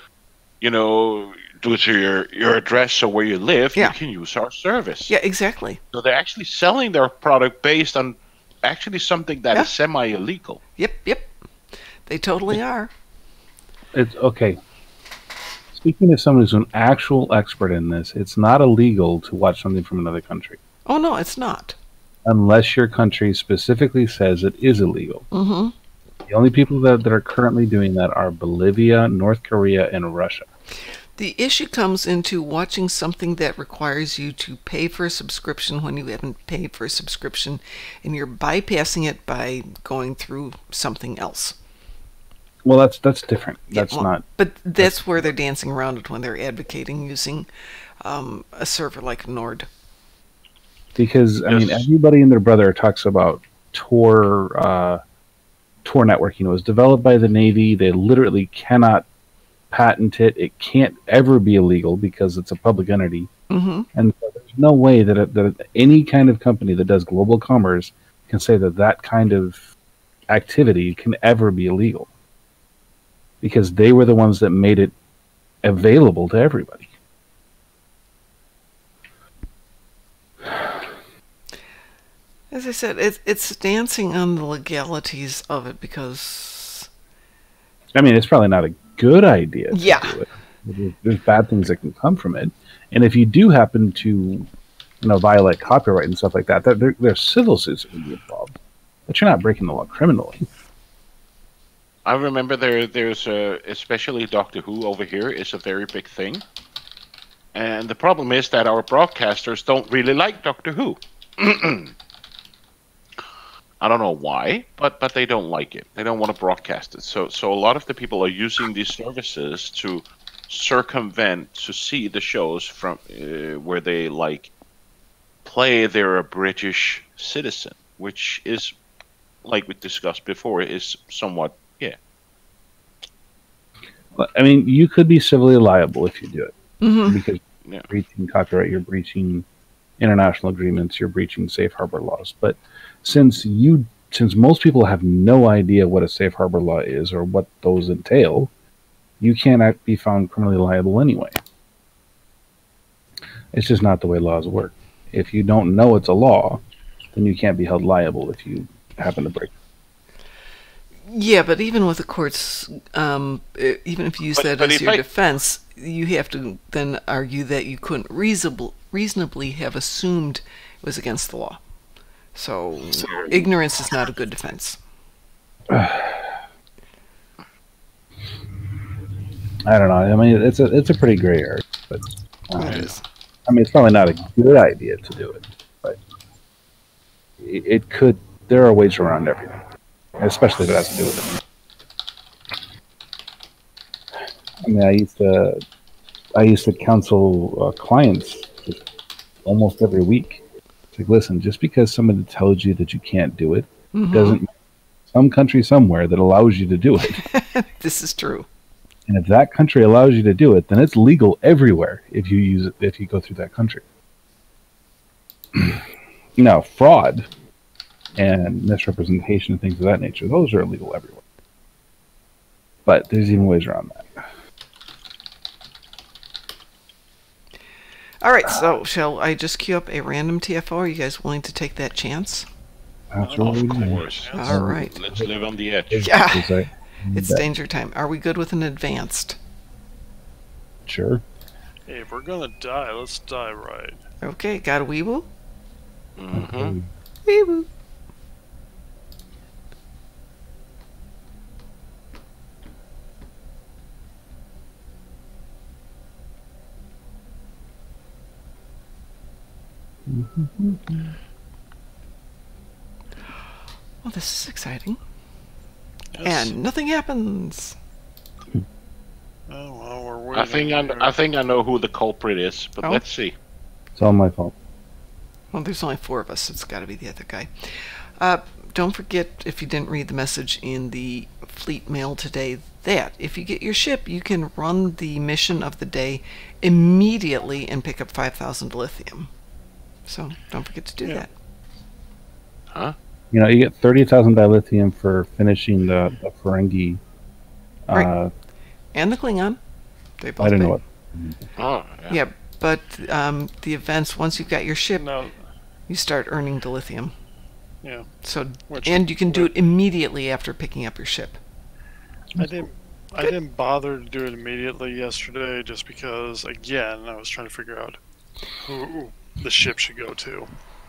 due to your address or where you live, Yeah. you can use our service. Yeah, exactly. So they're actually selling their product based on actually something that Yeah. is semi-illegal. Yep. They totally are. It's okay. Speaking as someone who's an actual expert in this, it's not illegal to watch something from another country Oh, no, it's not. unless your country specifically says it is illegal. Mm-hmm. The only people that are currently doing that are Bolivia, North Korea, and Russia. The issue comes into watching something that requires you to pay for a subscription when you haven't paid for a subscription, and you're bypassing it by going through something else. Well, that's different. Yeah, That's well, not. But that's where they're dancing around it when they're advocating using a server like Nord. Because I mean, Yes. everybody and their brother talks about Tor networking. It was developed by the Navy. They literally cannot patent it. It can't ever be illegal because it's a public entity. Mm-hmm. And so there's no way that any kind of company that does global commerce can say that kind of activity can ever be illegal, because they were the ones that made it available to everybody. As I said, it's dancing on the legalities of it, because I mean, it's probably not a good idea to Yeah. do it. There's bad things that can come from it. And if you do happen to, violate copyright and stuff like that, there's civil suits that can be involved. But you're not breaking the law criminally. I remember there's especially Doctor Who over here is a very big thing. And the problem is that our broadcasters don't really like Doctor Who. I don't know why, but they don't like it. They don't want to broadcast it. So a lot of the people are using these services to circumvent to see the shows from where they play they're a British citizen, which is, like we discussed before, is somewhat I mean, you could be civilly liable if you do it, because Yeah. you're breaching copyright, you're breaching international agreements, you're breaching safe harbor laws. But since most people have no idea what a safe harbor law is or what those entail, you cannot be found criminally liable anyway. It's just not the way laws work. If you don't know it's a law, then you can't be held liable if you happen to break it. Yeah, but even with the courts, even if you use that as your defense, you have to then argue that you couldn't reasonably have assumed it was against the law. So ignorance is not a good defense. I don't know. I mean, it's a pretty gray area, but It is. I mean, it's probably not a good idea to do it, but it could. There are ways around everything, especially if it has to do with it. I mean, I used to counsel clients almost every week. It's like, listen, just because somebody tells you that you can't do it doesn't mean some country somewhere that allows you to do it. This is true. And if that country allows you to do it, then it's legal everywhere if you use it, if you go through that country. Now, fraud and misrepresentation and things of that nature, those are illegal everywhere. But there's even ways around that. All right, so shall I just queue up a random TFO? Are you guys willing to take that chance? That's what we Of do. course. All right. Let's live on the edge. Yeah, it's danger time. Are we good with an advanced? Sure. Hey, if we're gonna die, let's die right. Okay, got a weeble? Mm-hmm. Weeble. Well, this is exciting. Yes. And nothing happens. Oh well, we're waiting. I think I know who the culprit is, but Oh. let's see. It's all my fault. Well, there's only 4 of us. It's got to be the other guy. Don't forget, if you didn't read the message in the fleet mail today, that if you get your ship, you can run the mission of the day immediately and pick up 5,000 lithium. So don't forget to do that. Huh? You know, you get 30,000 dilithium for finishing the Ferengi. Right. And the Klingon. They both I don't pay. know what. Oh, yeah. Yeah, but the events, once you've got your ship, No, you start earning dilithium. yeah. So, Which- and you can do it immediately after picking up your ship. I didn't bother to do it immediately yesterday just because, again, I was trying to figure out who the ship should go to.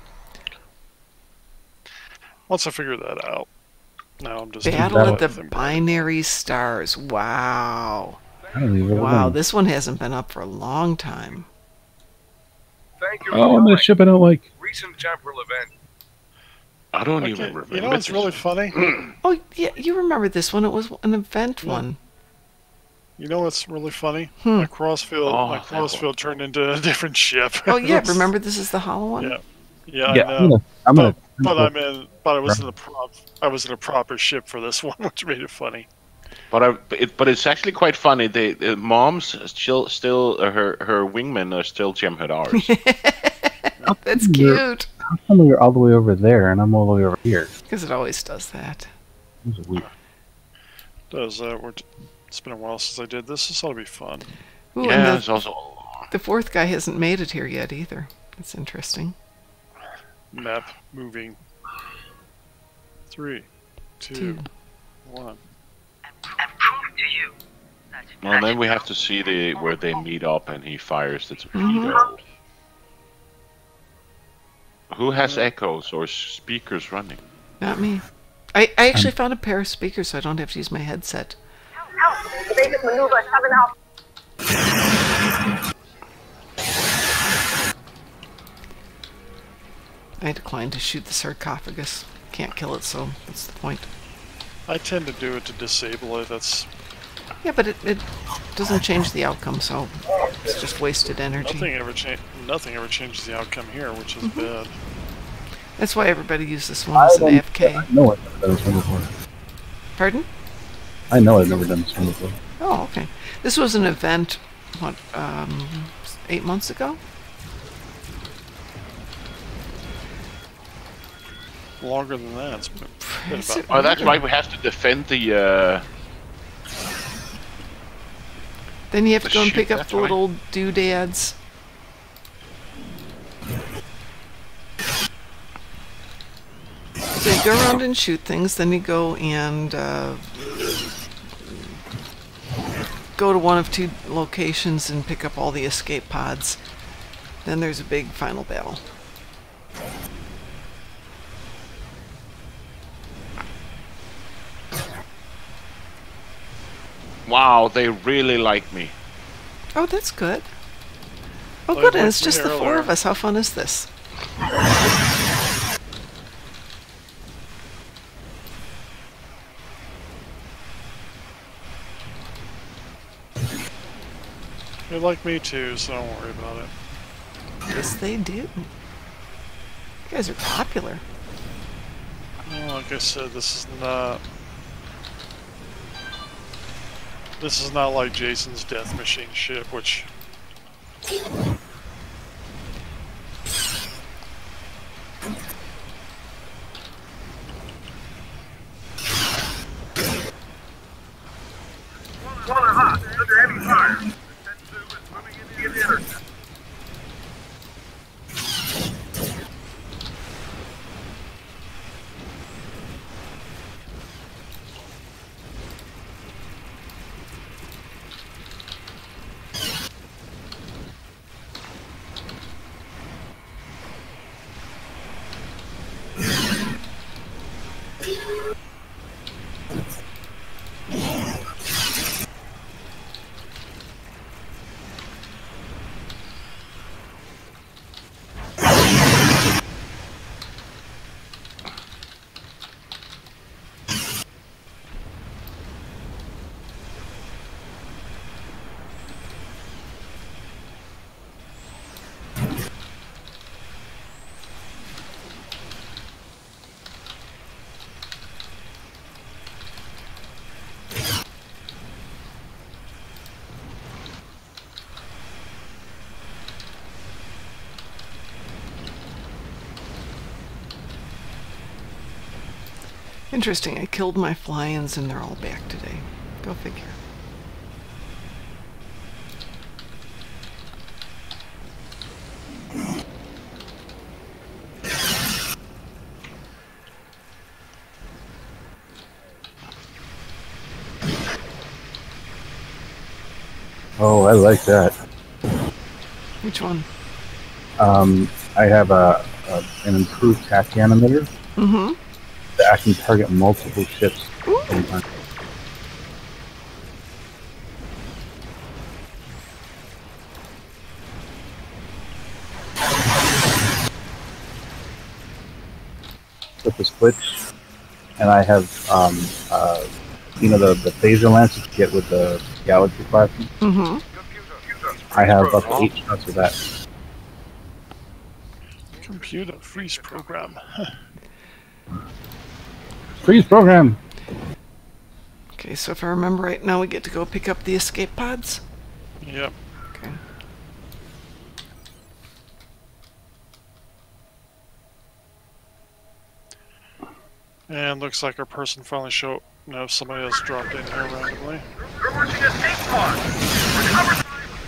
Once I figured that out, now I'm just Battle at the Everything. Binary Stars. Wow. I don't even Wow, know. this one hasn't been up for a long time. Thank you. Oh, I'm in a ship I don't like. Recent temporal event. I don't Okay, even remember. you know what's this. really funny? Oh, yeah, you remember this one. It was an event one. You know what's really funny? Hmm. My crossfield, Oh, my that crossfield turned into a different ship. Oh, yeah, remember this is the hollow one? Yeah, yeah, Yeah, I know. I'm gonna. But I was in a proper ship for this one, which made it funny. But it's actually quite funny. The mom's still her wingmen are still Gem Hadars. That's cute. How come you're all the way over there and I'm all the way over here? Because it always does that. This is weird. It's been a while since I did this. This ought to be fun. Ooh, Yeah, and it's also. the 4th guy hasn't made it here yet either. That's interesting. Map moving. 3, 2, 1. And prove to you Well, then we have to see where they meet up, and he fires the torpedo. Who has echoes or speakers running? Not me. I actually found a pair of speakers, so I don't have to use my headset. Evasive maneuver 7 Alpha. I declined to shoot the sarcophagus. Can't kill it, so that's the point. I tend to do it to disable it. That's Yeah, but it doesn't change the outcome, so it's just wasted energy. nothing ever changes the outcome here, which is bad. That's why everybody uses this one as an AFK. I know I've never done this one before. Pardon? I know I've never done this one before. Oh, okay. This was an event, what, 8 months ago? Longer than that. It's been Is it Oh, that's really? right. We have to defend the. Then you have to the go and ship, pick up that's the right. little doodads. So you go around and shoot things, then you go and go to one of 2 locations and pick up all the escape pods. Then there's a big final battle. Wow, they really like me. Oh, that's good. Oh, Well, good, it and worked it's just for the me 4 earlier. of us. How fun is this? They like me too, so don't worry about it. Yes, they do. You guys are popular. Well, like I said, this is not. This is not like Jason's Death Machine ship, which. One hot, under heavy fire. Tetsu is moving into the intercept. Interesting, I killed my fly-ins and they're all back today. Go figure. Oh, I like that. Which one? I have an improved tachy animator Mm-hmm. that I can target multiple ships at the same time. With the switch, and I have you know, the phaser lance that you get with the Galaxy platform. Mm-hmm. I have up to 8 shots of that. Computer freeze program. Freeze program! Okay, so if I remember right now, we get to go pick up the escape pods. Yep. Okay. And looks like our person finally showed. No, somebody else dropped in here randomly. We're launching escape pod. Recover.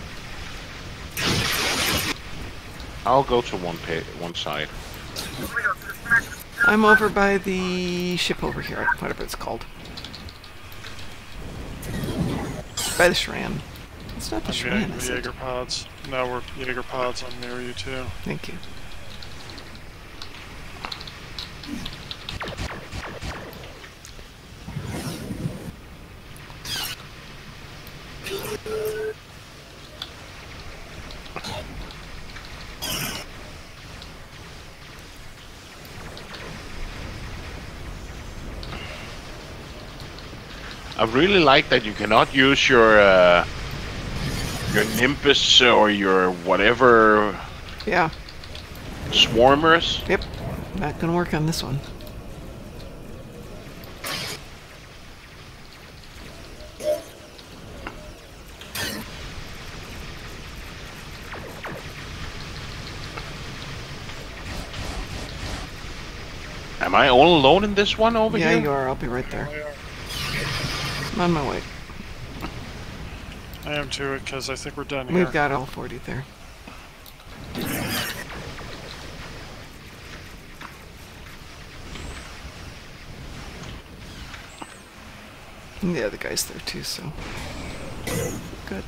I'll go to one side. I'm over by the ship over here, whatever it's called. by the Shran. It's not the I'm Shran, getting is the it? Jaeger pods. No, we're Jaeger pods. I'm near you too. Thank you. I really like that you cannot use your Nimbus or your whatever Yeah. swarmers. Yep. Not gonna work on this one. Am I all alone in this one over Yeah, here? you are. I'll be right there. I'm on my way. I am too, because I think we're done here. We've got all 40 there. And the other guy's there too, so good.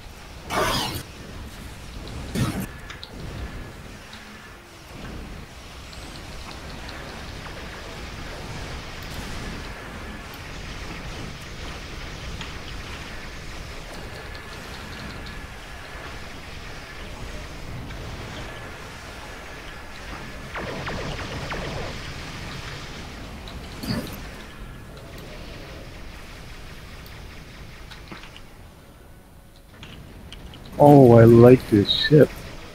Oh, I like this ship.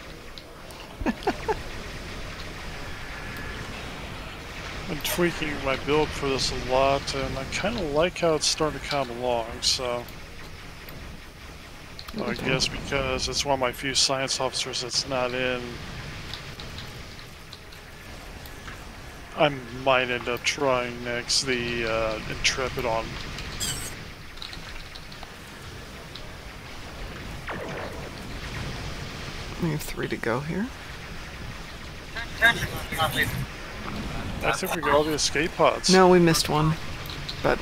I'm tweaking my build for this a lot, and I kind of like how it's starting to come along, so... I guess because it's one of my few science officers that's not in... I might end up trying next the Intrepid on. We have 3 to go here. I think we got all the escape pods. No, we missed one, but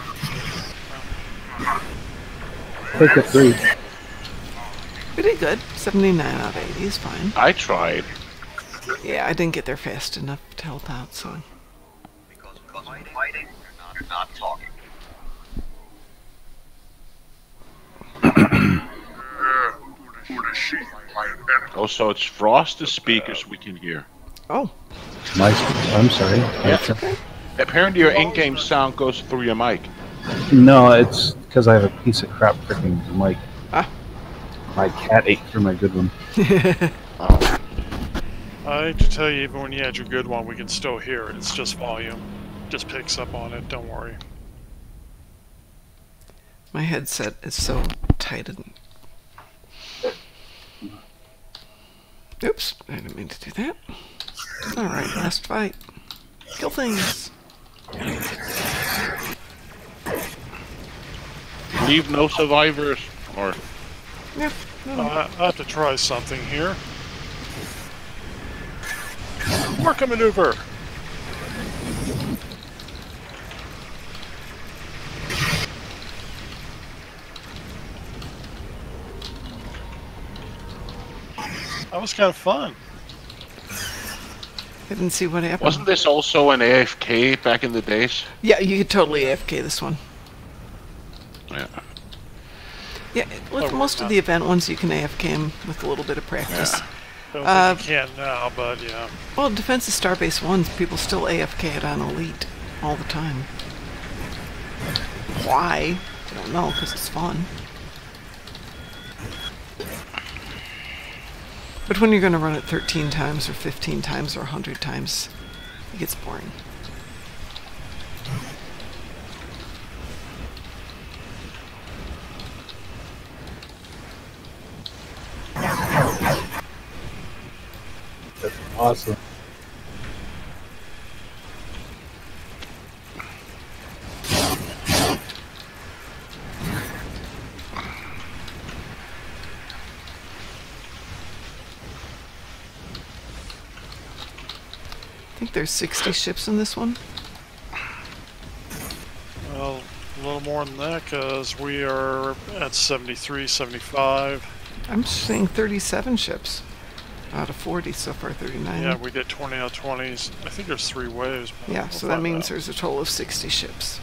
Take a 3. we did good. 79 out of 80 is fine. I tried. Yeah, I didn't get there fast enough to help out, so... Because fighting, you're not talking. Oh, so it's Frost the speakers we can hear. Oh, I'm sorry. Yeah. Apparently your in-game sound goes through your mic. No, it's because I have a piece of crap freaking mic. Ah. My cat ate through my good one. Oh. I hate to tell you, even when you had your good one, we can still hear it. It's just volume. Just picks up on it, don't worry. my headset is so tight and... Oops, I didn't mean to do that. Alright, last fight. Kill things. Leave no survivors, or... Yep. No. I have to try something here. Work a maneuver! That was kind of fun. I didn't see what happened. Wasn't this also an AFK back in the days? Yeah, you could totally AFK this one. Yeah. Yeah, with most of the event ones, you can AFK them with a little bit of practice. Don't think you can now, but yeah. Well, Defense of Starbase 1s, people still AFK it on Elite all the time. Why? I don't know, because it's fun. But when you're going to run it 13 times or 15 times or 100 times, it gets boring. That's awesome. I think there's 60 ships in this one. Well, A little more than that because we are at 73, 75. I'm seeing 37 ships out of 40 so far, 39. Yeah, we did 20 out of 20s. I think there's 3 waves. But Yeah, we'll so that find means out. there's a total of 60 ships.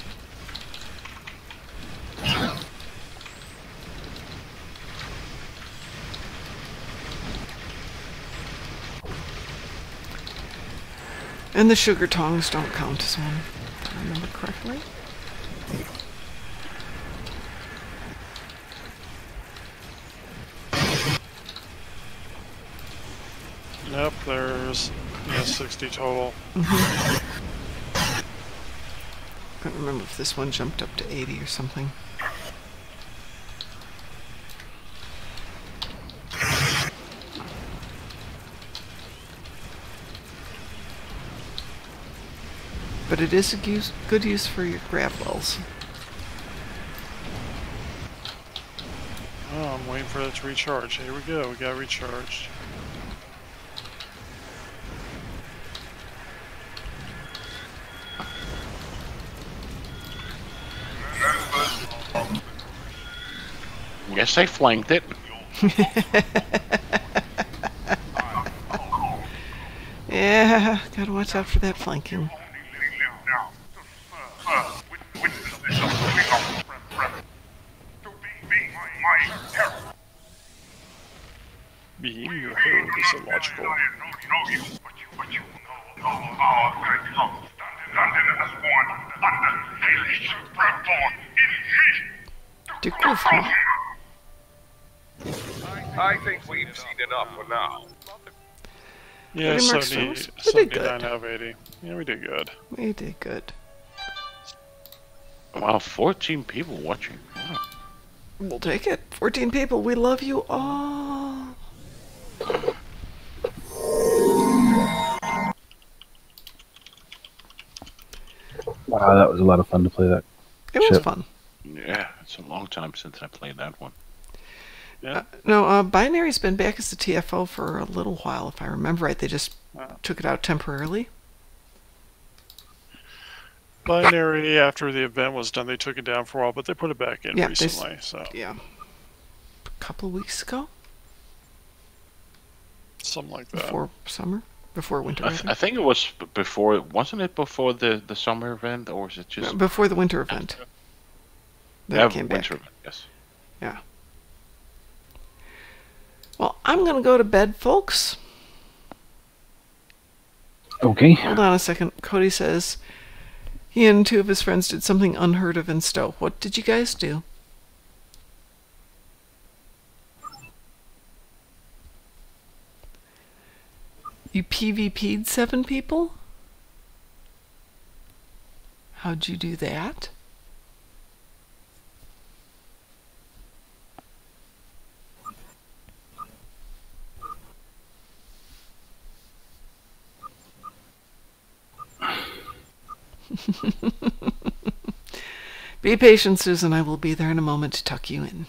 And the sugar tongs don't count as one, if I remember correctly. Yep, there's 60 total. I can't remember if this one jumped up to 80 or something. But it is a good use for your grab wells. Oh, I'm waiting for it to recharge. Here we go. We got recharged. Yes, I flanked it. Yeah, gotta watch out for that flanking. Being your hero is illogical. Dick Wolfman. I think we've seen enough for now. Yeah, Pretty much 70, so. We did good. 79 out of 80. Yeah, we did good. We did good. Wow, 14 people watching. Wow. We'll take it. 14 people, we love you all. Wow, that was a lot of fun to play that. It was Ship. fun. Yeah, it's a long time since I played that one. Yeah. No, Binary's been back as the TFO for a little while, if I remember right. They just Wow. took it out temporarily. Binary, after the event was done, they took it down for a while, but they put it back in Yeah, recently. So Yeah. A couple of weeks ago? something like that. Before summer? Before winter, I think it was before. Wasn't it before the summer event, or was it just before the winter event. That yeah, came winter back. event? Yes. Yeah. Well, I'm going to go to bed, folks. Okay. Hold on a second. Cody says he and 2 of his friends did something unheard of in Stowe. What did you guys do? You PvP'd 7 people? How'd you do that? Be patient, Susan. I will be there in a moment to tuck you in.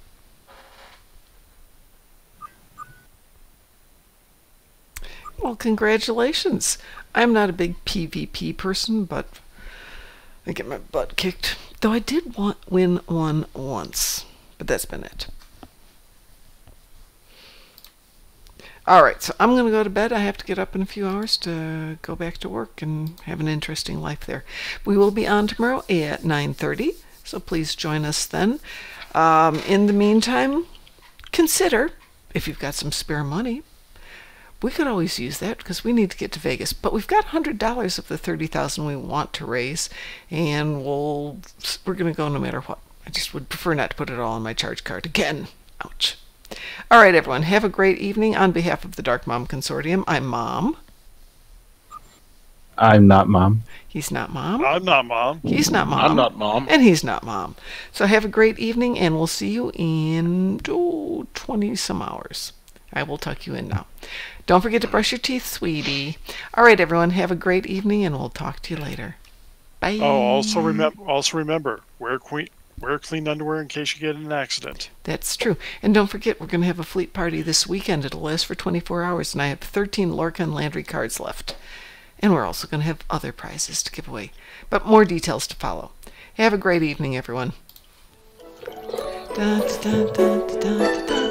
Well, congratulations. I'm not a big PvP person, but I get my butt kicked. Though I did win one once, but that's been it. Alright, so I'm going to go to bed. I have to get up in a few hours to go back to work and have an interesting life there. We will be on tomorrow at 9:30, so please join us then. In the meantime, consider, if you've got some spare money, we could always use that because we need to get to Vegas. But we've got $100 of the $30,000 we want to raise, and we're going to go no matter what. I just would prefer not to put it all on my charge card again. Ouch. All right, everyone. Have a great evening. On behalf of the Darkmom Consortium, I'm Mom. I'm not Mom. He's not Mom. I'm not Mom. He's not Mom. I'm not Mom. And he's not Mom. So have a great evening, and we'll see you in 20-some hours. I will tuck you in now. Don't forget to brush your teeth, sweetie. All right, everyone. Have a great evening, and we'll talk to you later. Bye. Oh, also remember, wear clean underwear in case you get in an accident. That's true. And don't forget, we're going to have a fleet party this weekend. It'll last for 24 hours, and I have 13 Lorca and Landry cards left. And we're also going to have other prizes to give away. But more details to follow. Have a great evening, everyone. Dun, dun, dun, dun, dun, dun.